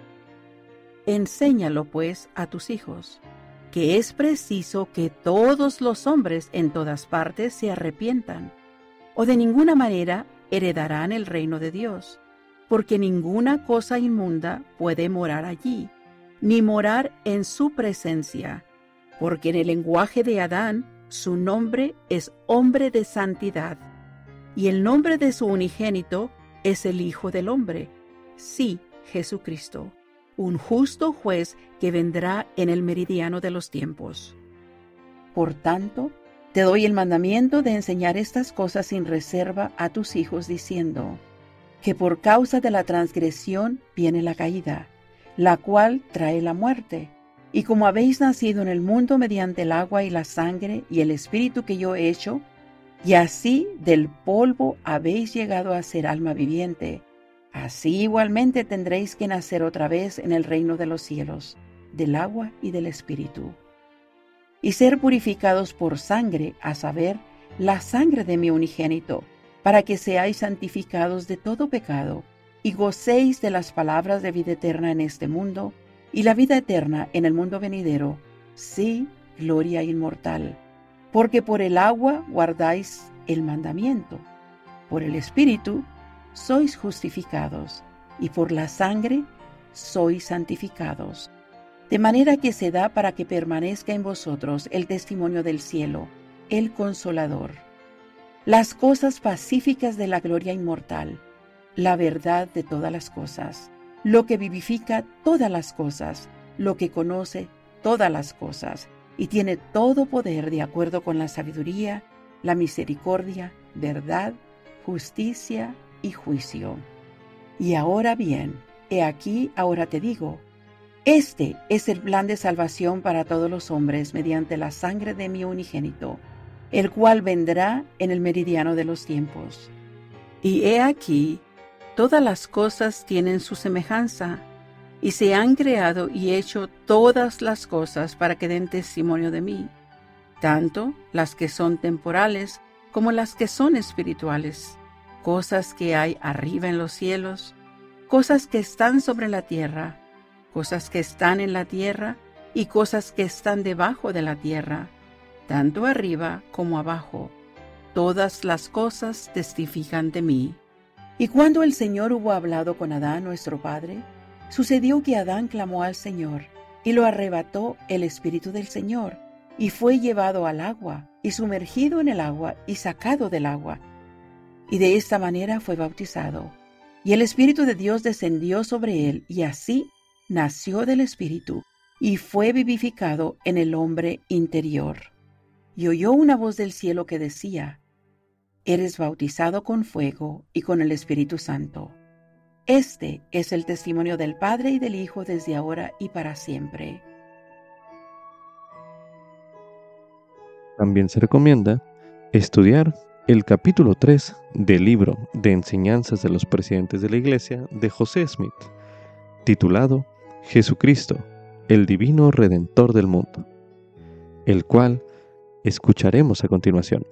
Enséñalo, pues, a tus hijos, que es preciso que todos los hombres en todas partes se arrepientan, o de ninguna manera heredarán el reino de Dios, porque ninguna cosa inmunda puede morar allí, ni morar en su presencia, porque en el lenguaje de Adán su nombre es hombre de santidad, y el nombre de su unigénito es el Hijo del Hombre, sí, Jesucristo, un justo juez que vendrá en el meridiano de los tiempos. Por tanto, te doy el mandamiento de enseñar estas cosas sin reserva a tus hijos, diciendo, que por causa de la transgresión viene la caída, la cual trae la muerte. Y como habéis nacido en el mundo mediante el agua y la sangre y el espíritu que yo he hecho, y así del polvo habéis llegado a ser alma viviente, así igualmente tendréis que nacer otra vez en el reino de los cielos, del agua y del espíritu. Y ser purificados por sangre, a saber, la sangre de mi unigénito, para que seáis santificados de todo pecado, y gocéis de las palabras de vida eterna en este mundo, y la vida eterna en el mundo venidero, sí, gloria inmortal. Porque por el agua guardáis el mandamiento, por el Espíritu sois justificados, y por la sangre sois santificados. de manera que se da para que permanezca en vosotros el testimonio del cielo, el Consolador, las cosas pacíficas de la gloria inmortal, la verdad de todas las cosas, lo que vivifica todas las cosas, lo que conoce todas las cosas, y tiene todo poder de acuerdo con la sabiduría, la misericordia, verdad, justicia y juicio. Y ahora bien, he aquí, ahora te digo, este es el plan de salvación para todos los hombres mediante la sangre de mi unigénito, el cual vendrá en el meridiano de los tiempos. Y he aquí, todas las cosas tienen su semejanza, y se han creado y hecho todas las cosas para que den testimonio de mí, tanto las que son temporales como las que son espirituales, cosas que hay arriba en los cielos, cosas que están sobre la tierra, cosas que están en la tierra y cosas que están debajo de la tierra, tanto arriba como abajo. Todas las cosas testifican de mí. Y cuando el Señor hubo hablado con Adán, nuestro padre, sucedió que Adán clamó al Señor, y lo arrebató el Espíritu del Señor, y fue llevado al agua, y sumergido en el agua, y sacado del agua. Y de esta manera fue bautizado. Y el Espíritu de Dios descendió sobre él, y así nació del Espíritu, y fue vivificado en el hombre interior. Y oyó una voz del cielo que decía: Eres bautizado con fuego y con el Espíritu Santo. Este es el testimonio del Padre y del Hijo desde ahora y para siempre. También se recomienda estudiar el capítulo tres del libro de Enseñanzas de los Presidentes de la Iglesia de José Smith, titulado Jesucristo, el Divino Redentor del Mundo, el cual escucharemos a continuación.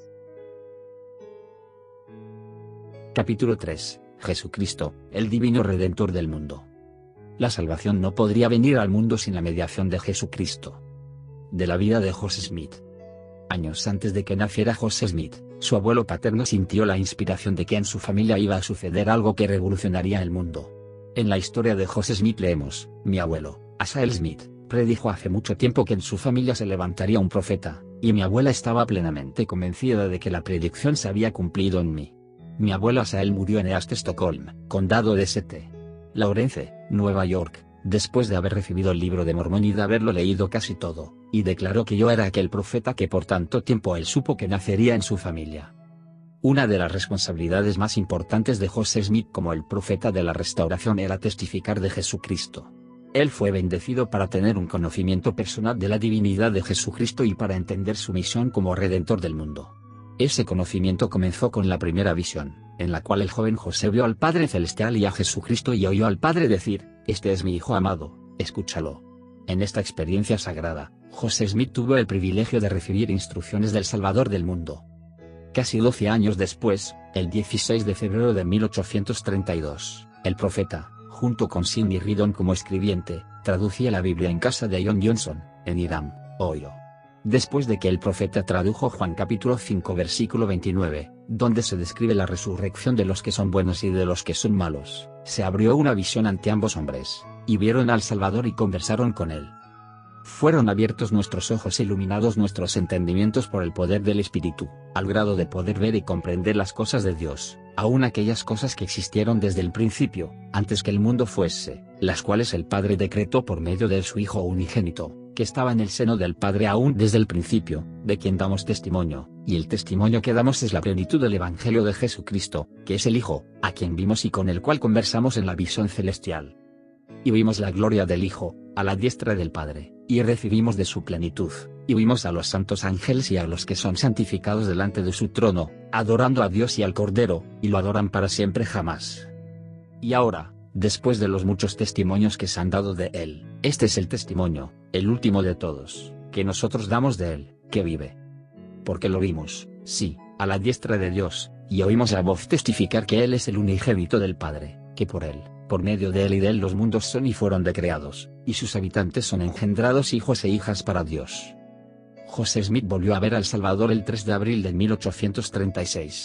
Capítulo tres. Jesucristo, el Divino Redentor del Mundo. La salvación no podría venir al mundo sin la mediación de Jesucristo. De la vida de José Smith. Años antes de que naciera José Smith, su abuelo paterno sintió la inspiración de que en su familia iba a suceder algo que revolucionaría el mundo. En la historia de José Smith leemos: mi abuelo, Asahel Smith, predijo hace mucho tiempo que en su familia se levantaría un profeta, y mi abuela estaba plenamente convencida de que la predicción se había cumplido en mí. Mi abuelo Asahel murió en East Stockholm, condado de St. Lawrence, Nueva York, después de haber recibido el libro de Mormón y de haberlo leído casi todo, y declaró que yo era aquel profeta que por tanto tiempo él supo que nacería en su familia. Una de las responsabilidades más importantes de José Smith como el profeta de la restauración era testificar de Jesucristo. Él fue bendecido para tener un conocimiento personal de la divinidad de Jesucristo y para entender su misión como Redentor del mundo. Ese conocimiento comenzó con la primera visión, en la cual el joven José vio al Padre Celestial y a Jesucristo y oyó al Padre decir: Este es mi Hijo amado, escúchalo. En esta experiencia sagrada, José Smith tuvo el privilegio de recibir instrucciones del Salvador del mundo. Casi doce años después, el dieciséis de febrero de mil ochocientos treinta y dos, el profeta, junto con Sidney Rigdon como escribiente, traducía la Biblia en casa de John Johnson, en Irán, Ohio. Después de que el profeta tradujo Juan capítulo cinco versículo veintinueve, donde se describe la resurrección de los que son buenos y de los que son malos, se abrió una visión ante ambos hombres, y vieron al Salvador y conversaron con él. Fueron abiertos nuestros ojos e iluminados nuestros entendimientos por el poder del Espíritu, al grado de poder ver y comprender las cosas de Dios, aun aquellas cosas que existieron desde el principio, antes que el mundo fuese, las cuales el Padre decretó por medio de su Hijo unigénito, que estaba en el seno del Padre aún desde el principio, de quien damos testimonio, y el testimonio que damos es la plenitud del Evangelio de Jesucristo, que es el Hijo, a quien vimos y con el cual conversamos en la visión celestial. Y vimos la gloria del Hijo, a la diestra del Padre, y recibimos de su plenitud, y vimos a los santos ángeles y a los que son santificados delante de su trono, adorando a Dios y al Cordero, y lo adoran para siempre jamás. Y ahora, después de los muchos testimonios que se han dado de él, este es el testimonio, el último de todos, que nosotros damos de él, que vive. Porque lo vimos, sí, a la diestra de Dios, y oímos la voz testificar que él es el unigénito del Padre, que por él, por medio de él y de él los mundos son y fueron decreados, y sus habitantes son engendrados hijos e hijas para Dios. José Smith volvió a ver al Salvador el tres de abril de mil ochocientos treinta y seis.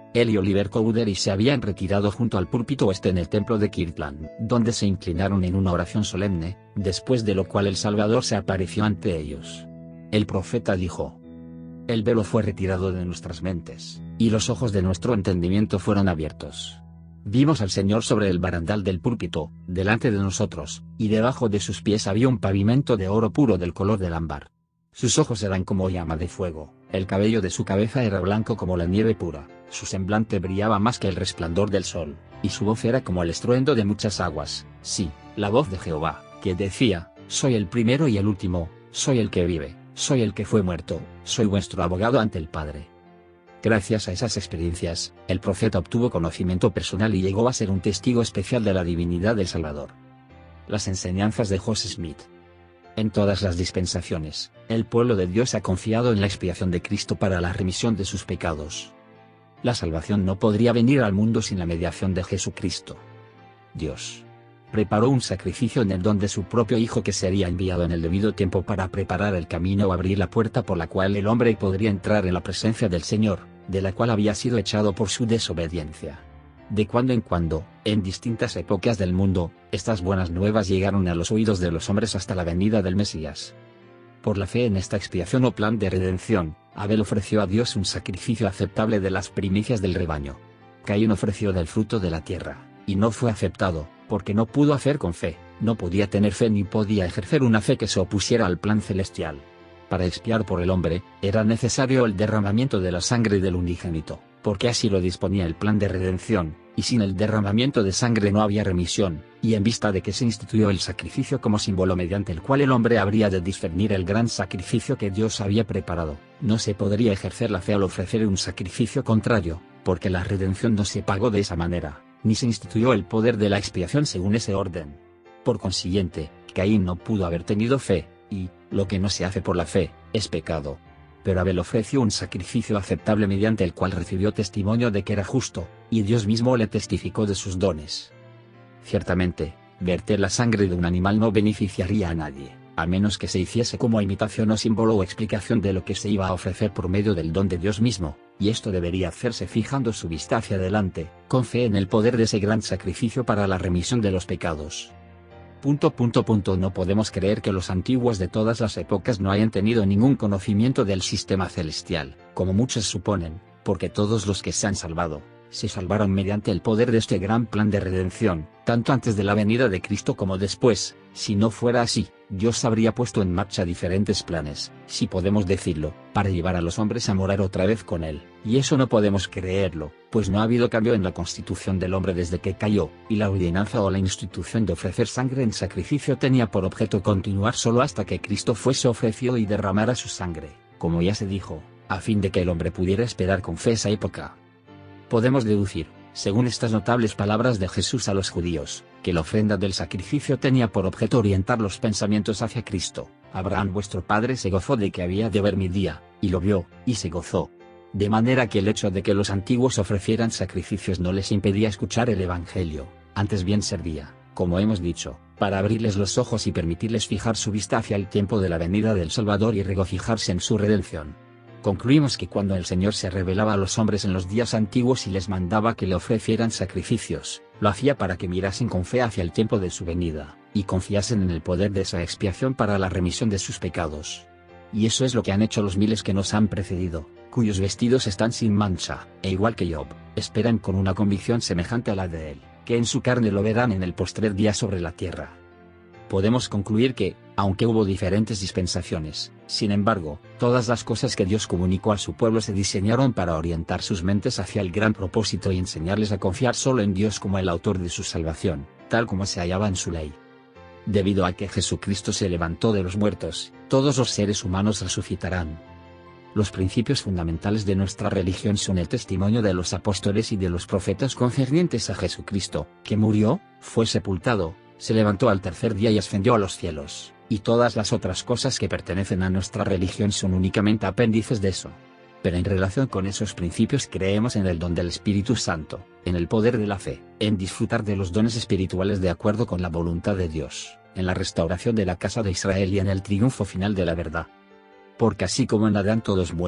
Él y Oliver Cowdery se habían retirado junto al púlpito oeste en el templo de Kirtland, donde se inclinaron en una oración solemne, después de lo cual el Salvador se apareció ante ellos. El profeta dijo: el velo fue retirado de nuestras mentes, y los ojos de nuestro entendimiento fueron abiertos. Vimos al Señor sobre el barandal del púlpito, delante de nosotros, y debajo de sus pies había un pavimento de oro puro del color del ámbar. Sus ojos eran como llama de fuego, el cabello de su cabeza era blanco como la nieve pura, su semblante brillaba más que el resplandor del sol, y su voz era como el estruendo de muchas aguas, sí, la voz de Jehová, que decía: soy el primero y el último, soy el que vive, soy el que fue muerto, soy vuestro abogado ante el Padre. Gracias a esas experiencias, el profeta obtuvo conocimiento personal y llegó a ser un testigo especial de la divinidad del Salvador. Las enseñanzas de José Smith. En todas las dispensaciones, el pueblo de Dios ha confiado en la expiación de Cristo para la remisión de sus pecados. La salvación no podría venir al mundo sin la mediación de Jesucristo. Dios preparó un sacrificio en el don de su propio Hijo que sería enviado en el debido tiempo para preparar el camino o abrir la puerta por la cual el hombre podría entrar en la presencia del Señor, de la cual había sido echado por su desobediencia. De cuando en cuando, en distintas épocas del mundo, estas buenas nuevas llegaron a los oídos de los hombres hasta la venida del Mesías. Por la fe en esta expiación o plan de redención, Abel ofreció a Dios un sacrificio aceptable de las primicias del rebaño. Caín ofreció del fruto de la tierra, y no fue aceptado, porque no pudo hacer con fe, no podía tener fe ni podía ejercer una fe que se opusiera al plan celestial. Para expiar por el hombre, era necesario el derramamiento de la sangre del unigénito, porque así lo disponía el plan de redención, y sin el derramamiento de sangre no había remisión, y en vista de que se instituyó el sacrificio como símbolo mediante el cual el hombre habría de discernir el gran sacrificio que Dios había preparado, no se podría ejercer la fe al ofrecer un sacrificio contrario, porque la redención no se pagó de esa manera, ni se instituyó el poder de la expiación según ese orden. Por consiguiente, Caín no pudo haber tenido fe, y, lo que no se hace por la fe, es pecado. Pero Abel ofreció un sacrificio aceptable mediante el cual recibió testimonio de que era justo, y Dios mismo le testificó de sus dones. Ciertamente, verter la sangre de un animal no beneficiaría a nadie, a menos que se hiciese como imitación o símbolo o explicación de lo que se iba a ofrecer por medio del don de Dios mismo, y esto debería hacerse fijando su vista hacia adelante, con fe en el poder de ese gran sacrificio para la remisión de los pecados. Punto, punto, punto. No podemos creer que los antiguos de todas las épocas no hayan tenido ningún conocimiento del sistema celestial, como muchos suponen, porque todos los que se han salvado, se salvaron mediante el poder de este gran plan de redención, tanto antes de la venida de Cristo como después. Si no fuera así, Dios habría puesto en marcha diferentes planes, si podemos decirlo, para llevar a los hombres a morar otra vez con Él, y eso no podemos creerlo, pues no ha habido cambio en la constitución del hombre desde que cayó, y la ordenanza o la institución de ofrecer sangre en sacrificio tenía por objeto continuar solo hasta que Cristo fuese ofrecido y derramara su sangre, como ya se dijo, a fin de que el hombre pudiera esperar con fe esa época. Podemos deducir, según estas notables palabras de Jesús a los judíos, que la ofrenda del sacrificio tenía por objeto orientar los pensamientos hacia Cristo. Abraham vuestro padre se gozó de que había de ver mi día, y lo vio, y se gozó. De manera que el hecho de que los antiguos ofrecieran sacrificios no les impedía escuchar el Evangelio, antes bien servía, como hemos dicho, para abrirles los ojos y permitirles fijar su vista hacia el tiempo de la venida del Salvador y regocijarse en su redención. Concluimos que cuando el Señor se revelaba a los hombres en los días antiguos y les mandaba que le ofrecieran sacrificios, lo hacía para que mirasen con fe hacia el tiempo de su venida, y confiasen en el poder de esa expiación para la remisión de sus pecados. Y eso es lo que han hecho los miles que nos han precedido, cuyos vestidos están sin mancha, e igual que Job, esperan con una convicción semejante a la de él, que en su carne lo verán en el postrer día sobre la tierra. Podemos concluir que, aunque hubo diferentes dispensaciones, sin embargo, todas las cosas que Dios comunicó a su pueblo se diseñaron para orientar sus mentes hacia el gran propósito y enseñarles a confiar solo en Dios como el autor de su salvación, tal como se hallaba en su ley. Debido a que Jesucristo se levantó de los muertos, todos los seres humanos resucitarán. Los principios fundamentales de nuestra religión son el testimonio de los apóstoles y de los profetas concernientes a Jesucristo, que murió, fue sepultado, se levantó al tercer día y ascendió a los cielos, y todas las otras cosas que pertenecen a nuestra religión son únicamente apéndices de eso. Pero en relación con esos principios creemos en el don del Espíritu Santo, en el poder de la fe, en disfrutar de los dones espirituales de acuerdo con la voluntad de Dios, en la restauración de la casa de Israel y en el triunfo final de la verdad. Porque así como en Adán todos mueren,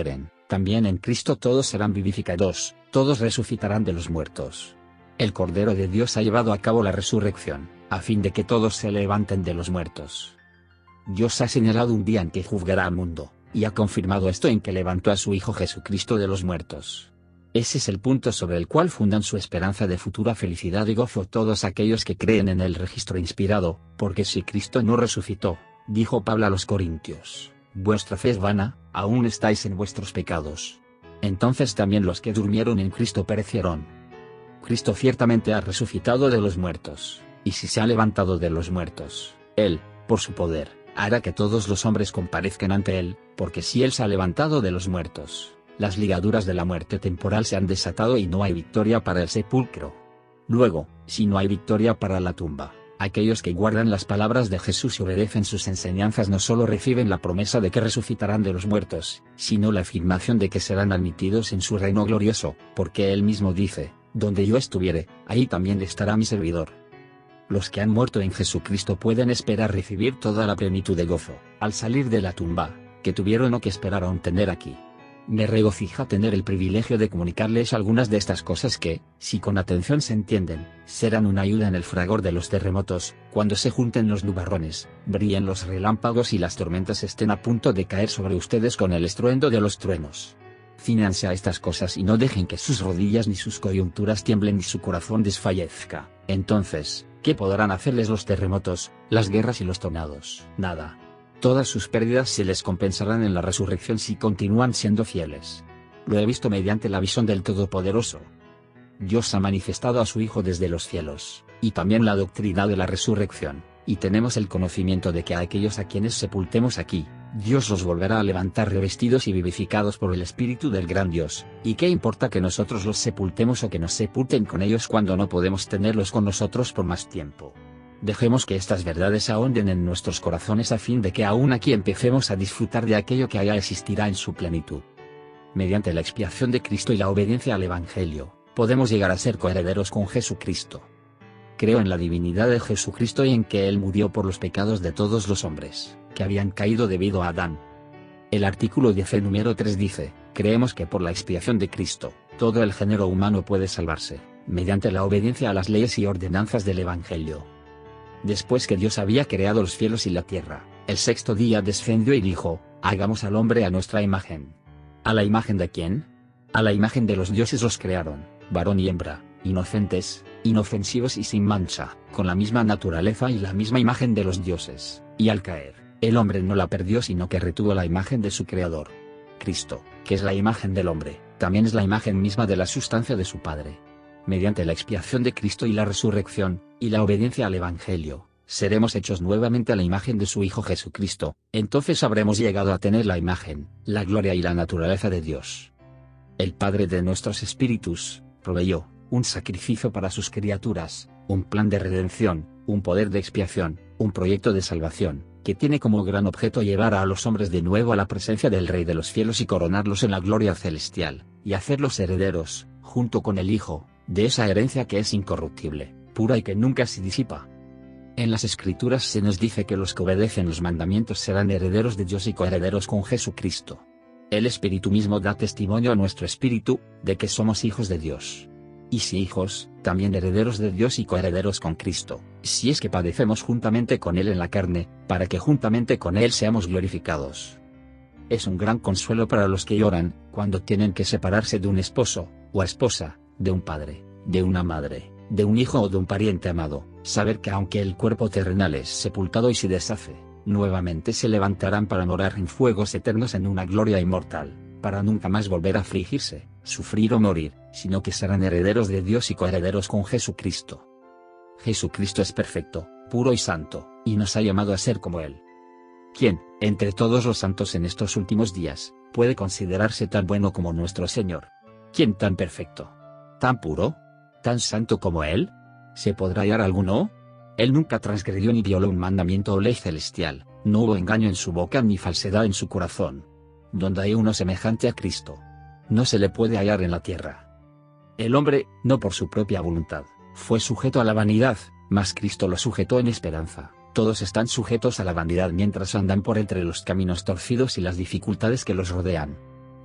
También en Cristo todos serán vivificados, todos resucitarán de los muertos. El Cordero de Dios ha llevado a cabo la resurrección, a fin de que todos se levanten de los muertos. Dios ha señalado un día en que juzgará al mundo, y ha confirmado esto en que levantó a su Hijo Jesucristo de los muertos. Ese es el punto sobre el cual fundan su esperanza de futura felicidad y gozo todos aquellos que creen en el registro inspirado, porque si Cristo no resucitó, dijo Pablo a los Corintios, vuestra fe es vana, aún estáis en vuestros pecados. Entonces también los que durmieron en Cristo perecieron. Cristo ciertamente ha resucitado de los muertos, y si se ha levantado de los muertos, Él, por su poder, hará que todos los hombres comparezcan ante Él, porque si Él se ha levantado de los muertos, las ligaduras de la muerte temporal se han desatado y no hay victoria para el sepulcro. Luego, si no hay victoria para la tumba, aquellos que guardan las palabras de Jesús y obedecen sus enseñanzas no solo reciben la promesa de que resucitarán de los muertos, sino la afirmación de que serán admitidos en su reino glorioso, porque Él mismo dice, donde yo estuviere, ahí también estará mi servidor. Los que han muerto en Jesucristo pueden esperar recibir toda la plenitud de gozo, al salir de la tumba, que tuvieron o que esperaron tener aquí. Me regocija tener el privilegio de comunicarles algunas de estas cosas que, si con atención se entienden, serán una ayuda en el fragor de los terremotos, cuando se junten los nubarrones, brillen los relámpagos y las tormentas estén a punto de caer sobre ustedes con el estruendo de los truenos. Cínanse a estas cosas y no dejen que sus rodillas ni sus coyunturas tiemblen ni su corazón desfallezca. Entonces, ¿qué podrán hacerles los terremotos, las guerras y los tornados? Nada. Todas sus pérdidas se les compensarán en la resurrección si continúan siendo fieles. Lo he visto mediante la visión del Todopoderoso. Dios ha manifestado a su Hijo desde los cielos, y también la doctrina de la resurrección, y tenemos el conocimiento de que a aquellos a quienes sepultemos aquí, Dios los volverá a levantar revestidos y vivificados por el Espíritu del gran Dios, y qué importa que nosotros los sepultemos o que nos sepulten con ellos cuando no podemos tenerlos con nosotros por más tiempo. Dejemos que estas verdades ahonden en nuestros corazones a fin de que aún aquí empecemos a disfrutar de aquello que allá existirá en su plenitud. Mediante la expiación de Cristo y la obediencia al Evangelio, podemos llegar a ser coherederos con Jesucristo. Creo en la divinidad de Jesucristo y en que Él murió por los pecados de todos los hombres, que habían caído debido a Adán. El artículo diez número tres dice, creemos que por la expiación de Cristo, todo el género humano puede salvarse, mediante la obediencia a las leyes y ordenanzas del Evangelio. Después que Dios había creado los cielos y la tierra, el sexto día descendió y dijo, hagamos al hombre a nuestra imagen. ¿A la imagen de quién? A la imagen de los dioses los crearon, varón y hembra, inocentes, inofensivos y sin mancha, con la misma naturaleza y la misma imagen de los dioses, y al caer, el hombre no la perdió sino que retuvo la imagen de su creador. Cristo, que es la imagen del hombre, también es la imagen misma de la sustancia de su Padre. Mediante la expiación de Cristo y la resurrección, y la obediencia al Evangelio, seremos hechos nuevamente a la imagen de su Hijo Jesucristo, entonces habremos llegado a tener la imagen, la gloria y la naturaleza de Dios. El Padre de nuestros espíritus, proveyó un sacrificio para sus criaturas, un plan de redención, un poder de expiación, un proyecto de salvación, que tiene como gran objeto llevar a los hombres de nuevo a la presencia del Rey de los cielos y coronarlos en la gloria celestial, y hacerlos herederos, junto con el Hijo, de esa herencia que es incorruptible, pura y que nunca se disipa. En las Escrituras se nos dice que los que obedecen los mandamientos serán herederos de Dios y coherederos con Jesucristo. El Espíritu mismo da testimonio a nuestro espíritu, de que somos hijos de Dios. Y si hijos, también herederos de Dios y coherederos con Cristo, si es que padecemos juntamente con Él en la carne, para que juntamente con Él seamos glorificados. Es un gran consuelo para los que lloran, cuando tienen que separarse de un esposo, o esposa, de un padre, de una madre, de un hijo o de un pariente amado, saber que aunque el cuerpo terrenal es sepultado y se deshace, nuevamente se levantarán para morar en fuegos eternos en una gloria inmortal, para nunca más volver a afligirse, sufrir o morir, sino que serán herederos de Dios y coherederos con Jesucristo. Jesucristo es perfecto, puro y santo, y nos ha llamado a ser como Él. ¿Quién, entre todos los santos en estos últimos días, puede considerarse tan bueno como nuestro Señor? ¿Quién tan perfecto? ¿Tan puro? ¿Tan santo como Él? ¿Se podrá hallar alguno? Él nunca transgredió ni violó un mandamiento o ley celestial, no hubo engaño en su boca ni falsedad en su corazón. Donde hay uno semejante a Cristo, no se le puede hallar en la tierra. El hombre, no por su propia voluntad, fue sujeto a la vanidad, mas Cristo lo sujetó en esperanza. Todos están sujetos a la vanidad mientras andan por entre los caminos torcidos y las dificultades que los rodean.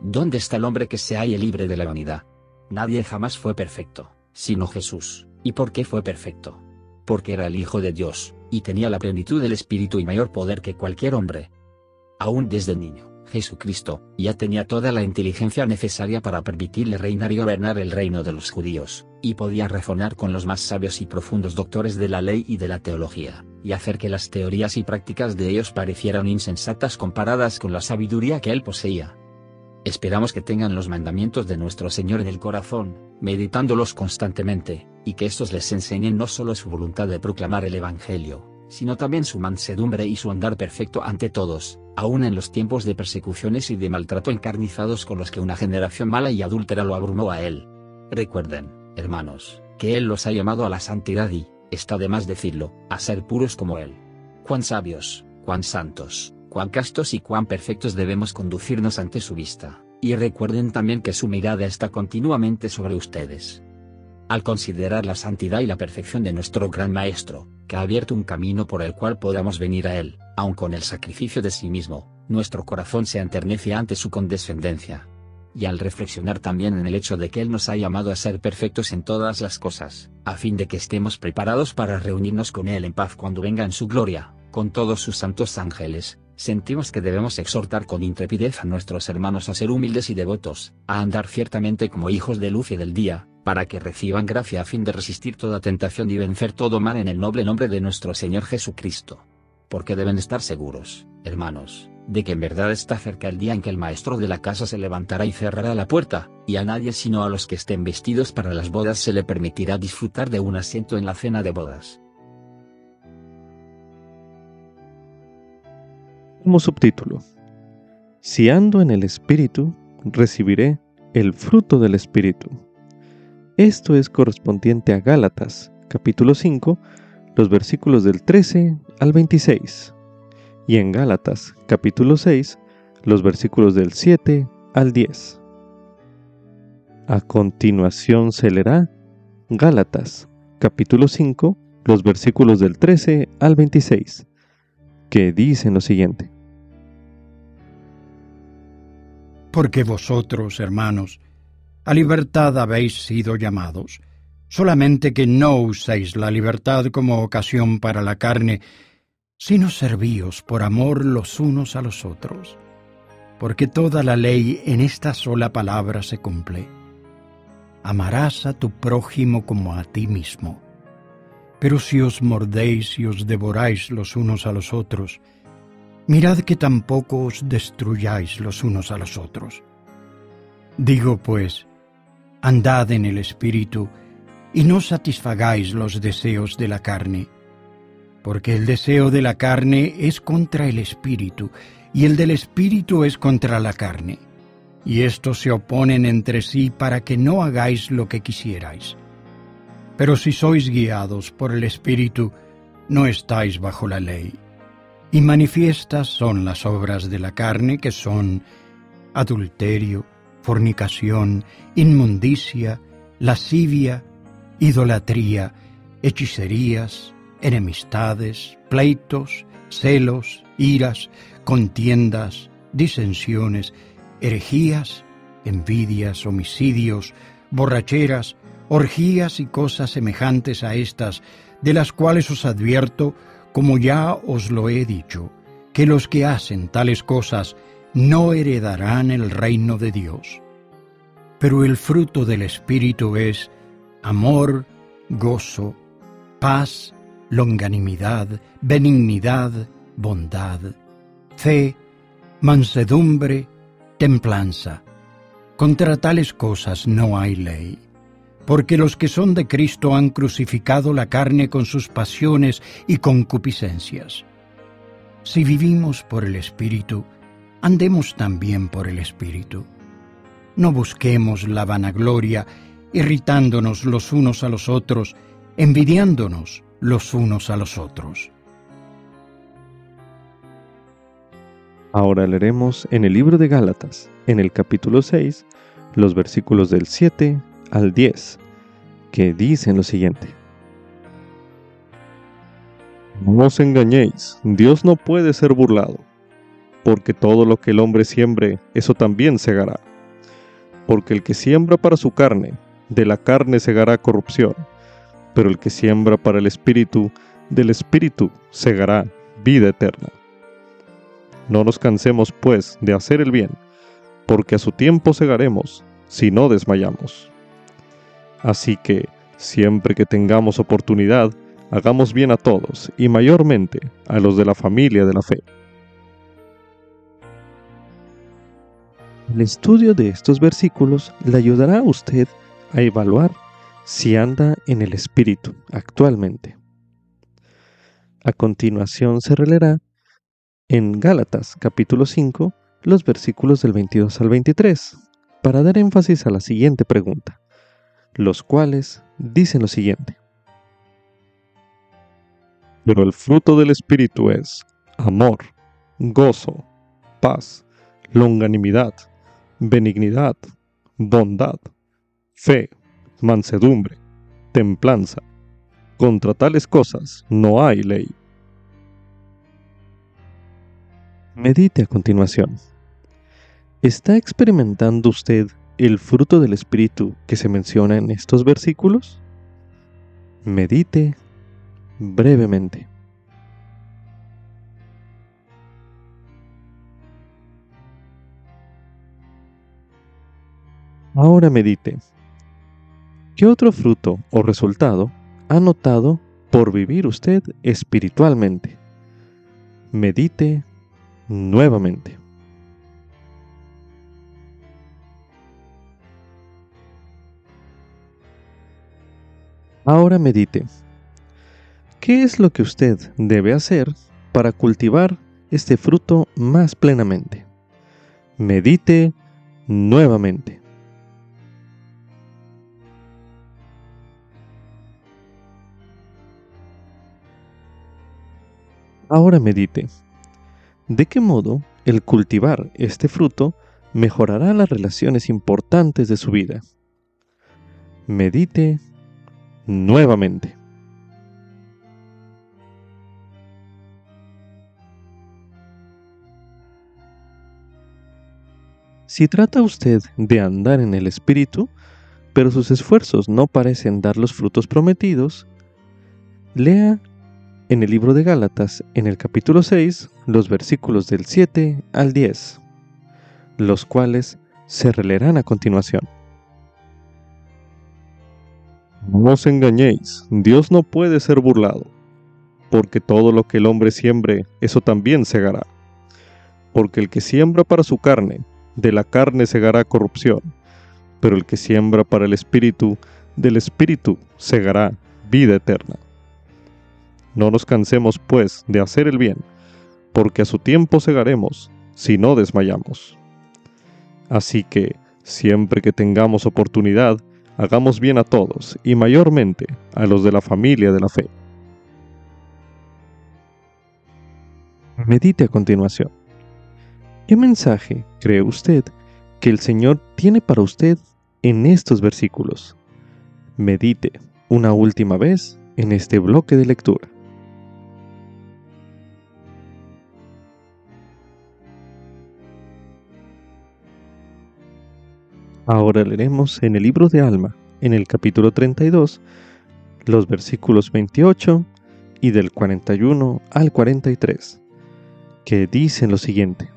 ¿Dónde está el hombre que se halle libre de la vanidad? Nadie jamás fue perfecto, sino Jesús. ¿Y por qué fue perfecto? Porque era el Hijo de Dios, y tenía la plenitud del Espíritu y mayor poder que cualquier hombre. Aún desde niño, Jesucristo ya tenía toda la inteligencia necesaria para permitirle reinar y gobernar el reino de los judíos, y podía razonar con los más sabios y profundos doctores de la ley y de la teología, y hacer que las teorías y prácticas de ellos parecieran insensatas comparadas con la sabiduría que él poseía. Esperamos que tengan los mandamientos de nuestro Señor en el corazón, meditándolos constantemente, y que estos les enseñen no solo su voluntad de proclamar el Evangelio, sino también su mansedumbre y su andar perfecto ante todos, aun en los tiempos de persecuciones y de maltrato encarnizados con los que una generación mala y adúltera lo abrumó a él. Recuerden, hermanos, que él los ha llamado a la santidad y, está de más decirlo, a ser puros como él. Cuán sabios, cuán santos, cuán castos y cuán perfectos debemos conducirnos ante su vista, y recuerden también que su mirada está continuamente sobre ustedes. Al considerar la santidad y la perfección de nuestro gran Maestro, que ha abierto un camino por el cual podamos venir a Él, aun con el sacrificio de sí mismo, nuestro corazón se enternece ante su condescendencia. Y al reflexionar también en el hecho de que Él nos ha llamado a ser perfectos en todas las cosas, a fin de que estemos preparados para reunirnos con Él en paz cuando venga en su gloria, con todos sus santos ángeles, sentimos que debemos exhortar con intrepidez a nuestros hermanos a ser humildes y devotos, a andar ciertamente como hijos de luz y del día, para que reciban gracia a fin de resistir toda tentación y vencer todo mal en el noble nombre de nuestro Señor Jesucristo. Porque deben estar seguros, hermanos, de que en verdad está cerca el día en que el maestro de la casa se levantará y cerrará la puerta, y a nadie sino a los que estén vestidos para las bodas se le permitirá disfrutar de un asiento en la cena de bodas. Como subtítulo: Si ando en el Espíritu, recibiré el fruto del Espíritu. Esto es correspondiente a Gálatas, capítulo cinco, los versículos del trece al veintiséis, y en Gálatas, capítulo seis, los versículos del siete al diez. A continuación se leerá Gálatas, capítulo cinco, los versículos del trece al veintiséis, que dicen lo siguiente: Porque vosotros, hermanos, a libertad habéis sido llamados, solamente que no uséis la libertad como ocasión para la carne, sino servíos por amor los unos a los otros. Porque toda la ley en esta sola palabra se cumple: amarás a tu prójimo como a ti mismo. Pero si os mordéis y os devoráis los unos a los otros, mirad que tampoco os destruyáis los unos a los otros. Digo pues, andad en el Espíritu, y no satisfagáis los deseos de la carne, porque el deseo de la carne es contra el Espíritu, y el del Espíritu es contra la carne, y estos se oponen entre sí para que no hagáis lo que quisierais. Pero si sois guiados por el Espíritu, no estáis bajo la ley. Y manifiestas son las obras de la carne, que son adulterio, fornicación, inmundicia, lascivia, idolatría, hechicerías, enemistades, pleitos, celos, iras, contiendas, disensiones, herejías, envidias, homicidios, borracheras, orgías y cosas semejantes a estas, de las cuales os advierto, como ya os lo he dicho, que los que hacen tales cosas no heredarán el reino de Dios. Pero el fruto del Espíritu es amor, gozo, paz, longanimidad, benignidad, bondad, fe, mansedumbre, templanza. Contra tales cosas no hay ley. Porque los que son de Cristo han crucificado la carne con sus pasiones y concupiscencias. Si vivimos por el Espíritu, andemos también por el Espíritu. No busquemos la vanagloria, irritándonos los unos a los otros, envidiándonos los unos a los otros. Ahora leeremos en el libro de Gálatas, en el capítulo seis, los versículos del siete al diez, que dicen lo siguiente: No os engañéis, Dios no puede ser burlado, porque todo lo que el hombre siembre, eso también segará. porque el que siembra para su carne, de la carne segará corrupción, pero el que siembra para el Espíritu, del Espíritu segará vida eterna. No nos cansemos, pues, de hacer el bien, porque a su tiempo segaremos, si no desmayamos. Así que, siempre que tengamos oportunidad, hagamos bien a todos, y mayormente a los de la familia de la fe. El estudio de estos versículos le ayudará a usted a evaluar si anda en el Espíritu actualmente. A continuación se releerá en Gálatas capítulo cinco los versículos del veintidós al veintitrés, para dar énfasis a la siguiente pregunta, los cuales dicen lo siguiente. Pero el fruto del Espíritu es amor, gozo, paz, longanimidad, benignidad, bondad, fe, mansedumbre, templanza. Contra tales cosas no hay ley. Medite a continuación. ¿Está experimentando usted el fruto del Espíritu que se menciona en estos versículos? Medite brevemente. Ahora medite. ¿Qué otro fruto o resultado ha notado por vivir usted espiritualmente? Medite nuevamente. Ahora medite. ¿Qué es lo que usted debe hacer para cultivar este fruto más plenamente? Medite nuevamente. Ahora medite. ¿De qué modo el cultivar este fruto mejorará las relaciones importantes de su vida? Medite nuevamente. Si trata usted de andar en el Espíritu, pero sus esfuerzos no parecen dar los frutos prometidos, lea en el libro de Gálatas, en el capítulo seis, los versículos del siete al diez, los cuales se releerán a continuación. No os engañéis, Dios no puede ser burlado, porque todo lo que el hombre siembre, eso también segará. Porque el que siembra para su carne, de la carne segará corrupción, pero el que siembra para el Espíritu, del Espíritu segará vida eterna. No nos cansemos, pues, de hacer el bien, porque a su tiempo segaremos, si no desmayamos. Así que, siempre que tengamos oportunidad, hagamos bien a todos, y mayormente a los de la familia de la fe. Medite a continuación. ¿Qué mensaje cree usted que el Señor tiene para usted en estos versículos? Medite una última vez en este bloque de lectura. Ahora leeremos en el libro de Alma, en el capítulo treinta y dos, los versículos veintiocho y del cuarenta y uno al cuarenta y tres, que dicen lo siguiente.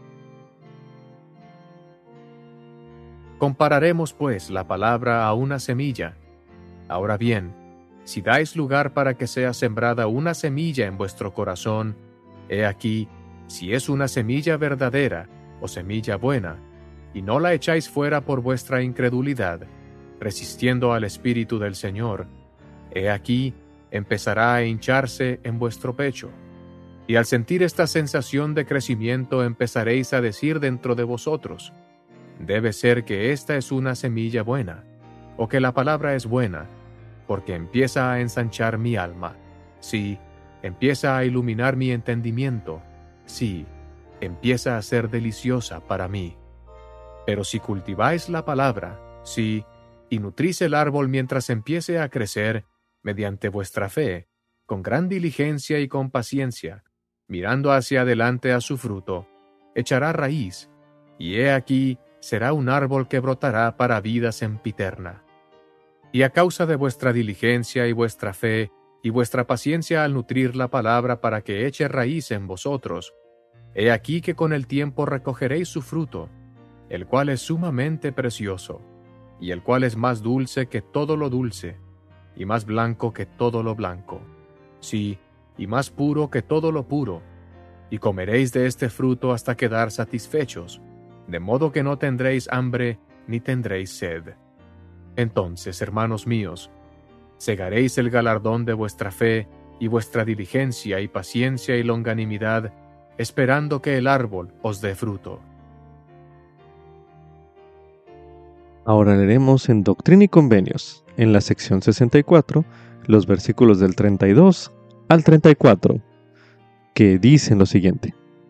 Compararemos, pues, la palabra a una semilla. Ahora bien, si dais lugar para que sea sembrada una semilla en vuestro corazón, he aquí, si es una semilla verdadera o semilla buena, y no la echáis fuera por vuestra incredulidad, resistiendo al Espíritu del Señor, he aquí, empezará a hincharse en vuestro pecho. Y al sentir esta sensación de crecimiento empezaréis a decir dentro de vosotros, debe ser que esta es una semilla buena, o que la palabra es buena, porque empieza a ensanchar mi alma. Sí, empieza a iluminar mi entendimiento. Sí, empieza a ser deliciosa para mí. Pero si cultiváis la palabra, sí, y nutrís el árbol mientras empiece a crecer, mediante vuestra fe, con gran diligencia y con paciencia, mirando hacia adelante a su fruto, echará raíz, y he aquí, será un árbol que brotará para vida sempiterna. Y a causa de vuestra diligencia y vuestra fe, y vuestra paciencia al nutrir la palabra para que eche raíz en vosotros, he aquí que con el tiempo recogeréis su fruto, el cual es sumamente precioso, y el cual es más dulce que todo lo dulce, y más blanco que todo lo blanco, sí, y más puro que todo lo puro, y comeréis de este fruto hasta quedar satisfechos, de modo que no tendréis hambre ni tendréis sed. Entonces, hermanos míos, segaréis el galardón de vuestra fe y vuestra diligencia y paciencia y longanimidad, esperando que el árbol os dé fruto. Ahora leeremos en Doctrina y Convenios, en la sección sesenta y cuatro, los versículos del treinta y dos al treinta y cuatro, que dicen lo siguiente.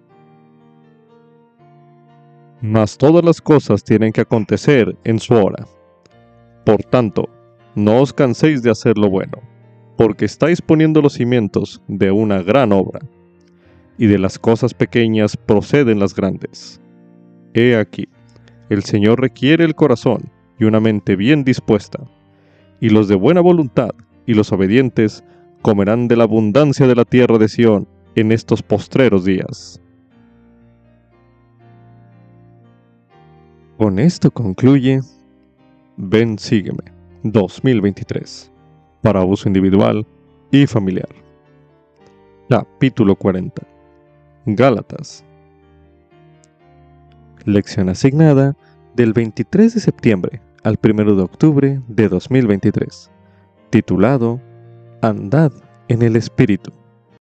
Mas todas las cosas tienen que acontecer en su hora. Por tanto, no os canséis de hacer lo bueno, porque estáis poniendo los cimientos de una gran obra, y de las cosas pequeñas proceden las grandes. He aquí, el Señor requiere el corazón y una mente bien dispuesta, y los de buena voluntad y los obedientes comerán de la abundancia de la tierra de Sión en estos postreros días. Con esto concluye Ven Sígueme dos mil veintitrés, para uso individual y familiar. Capítulo cuarenta. Gálatas. Lección asignada del veintitrés de septiembre al primero de octubre de dos mil veintitrés, titulado Andad en el Espíritu.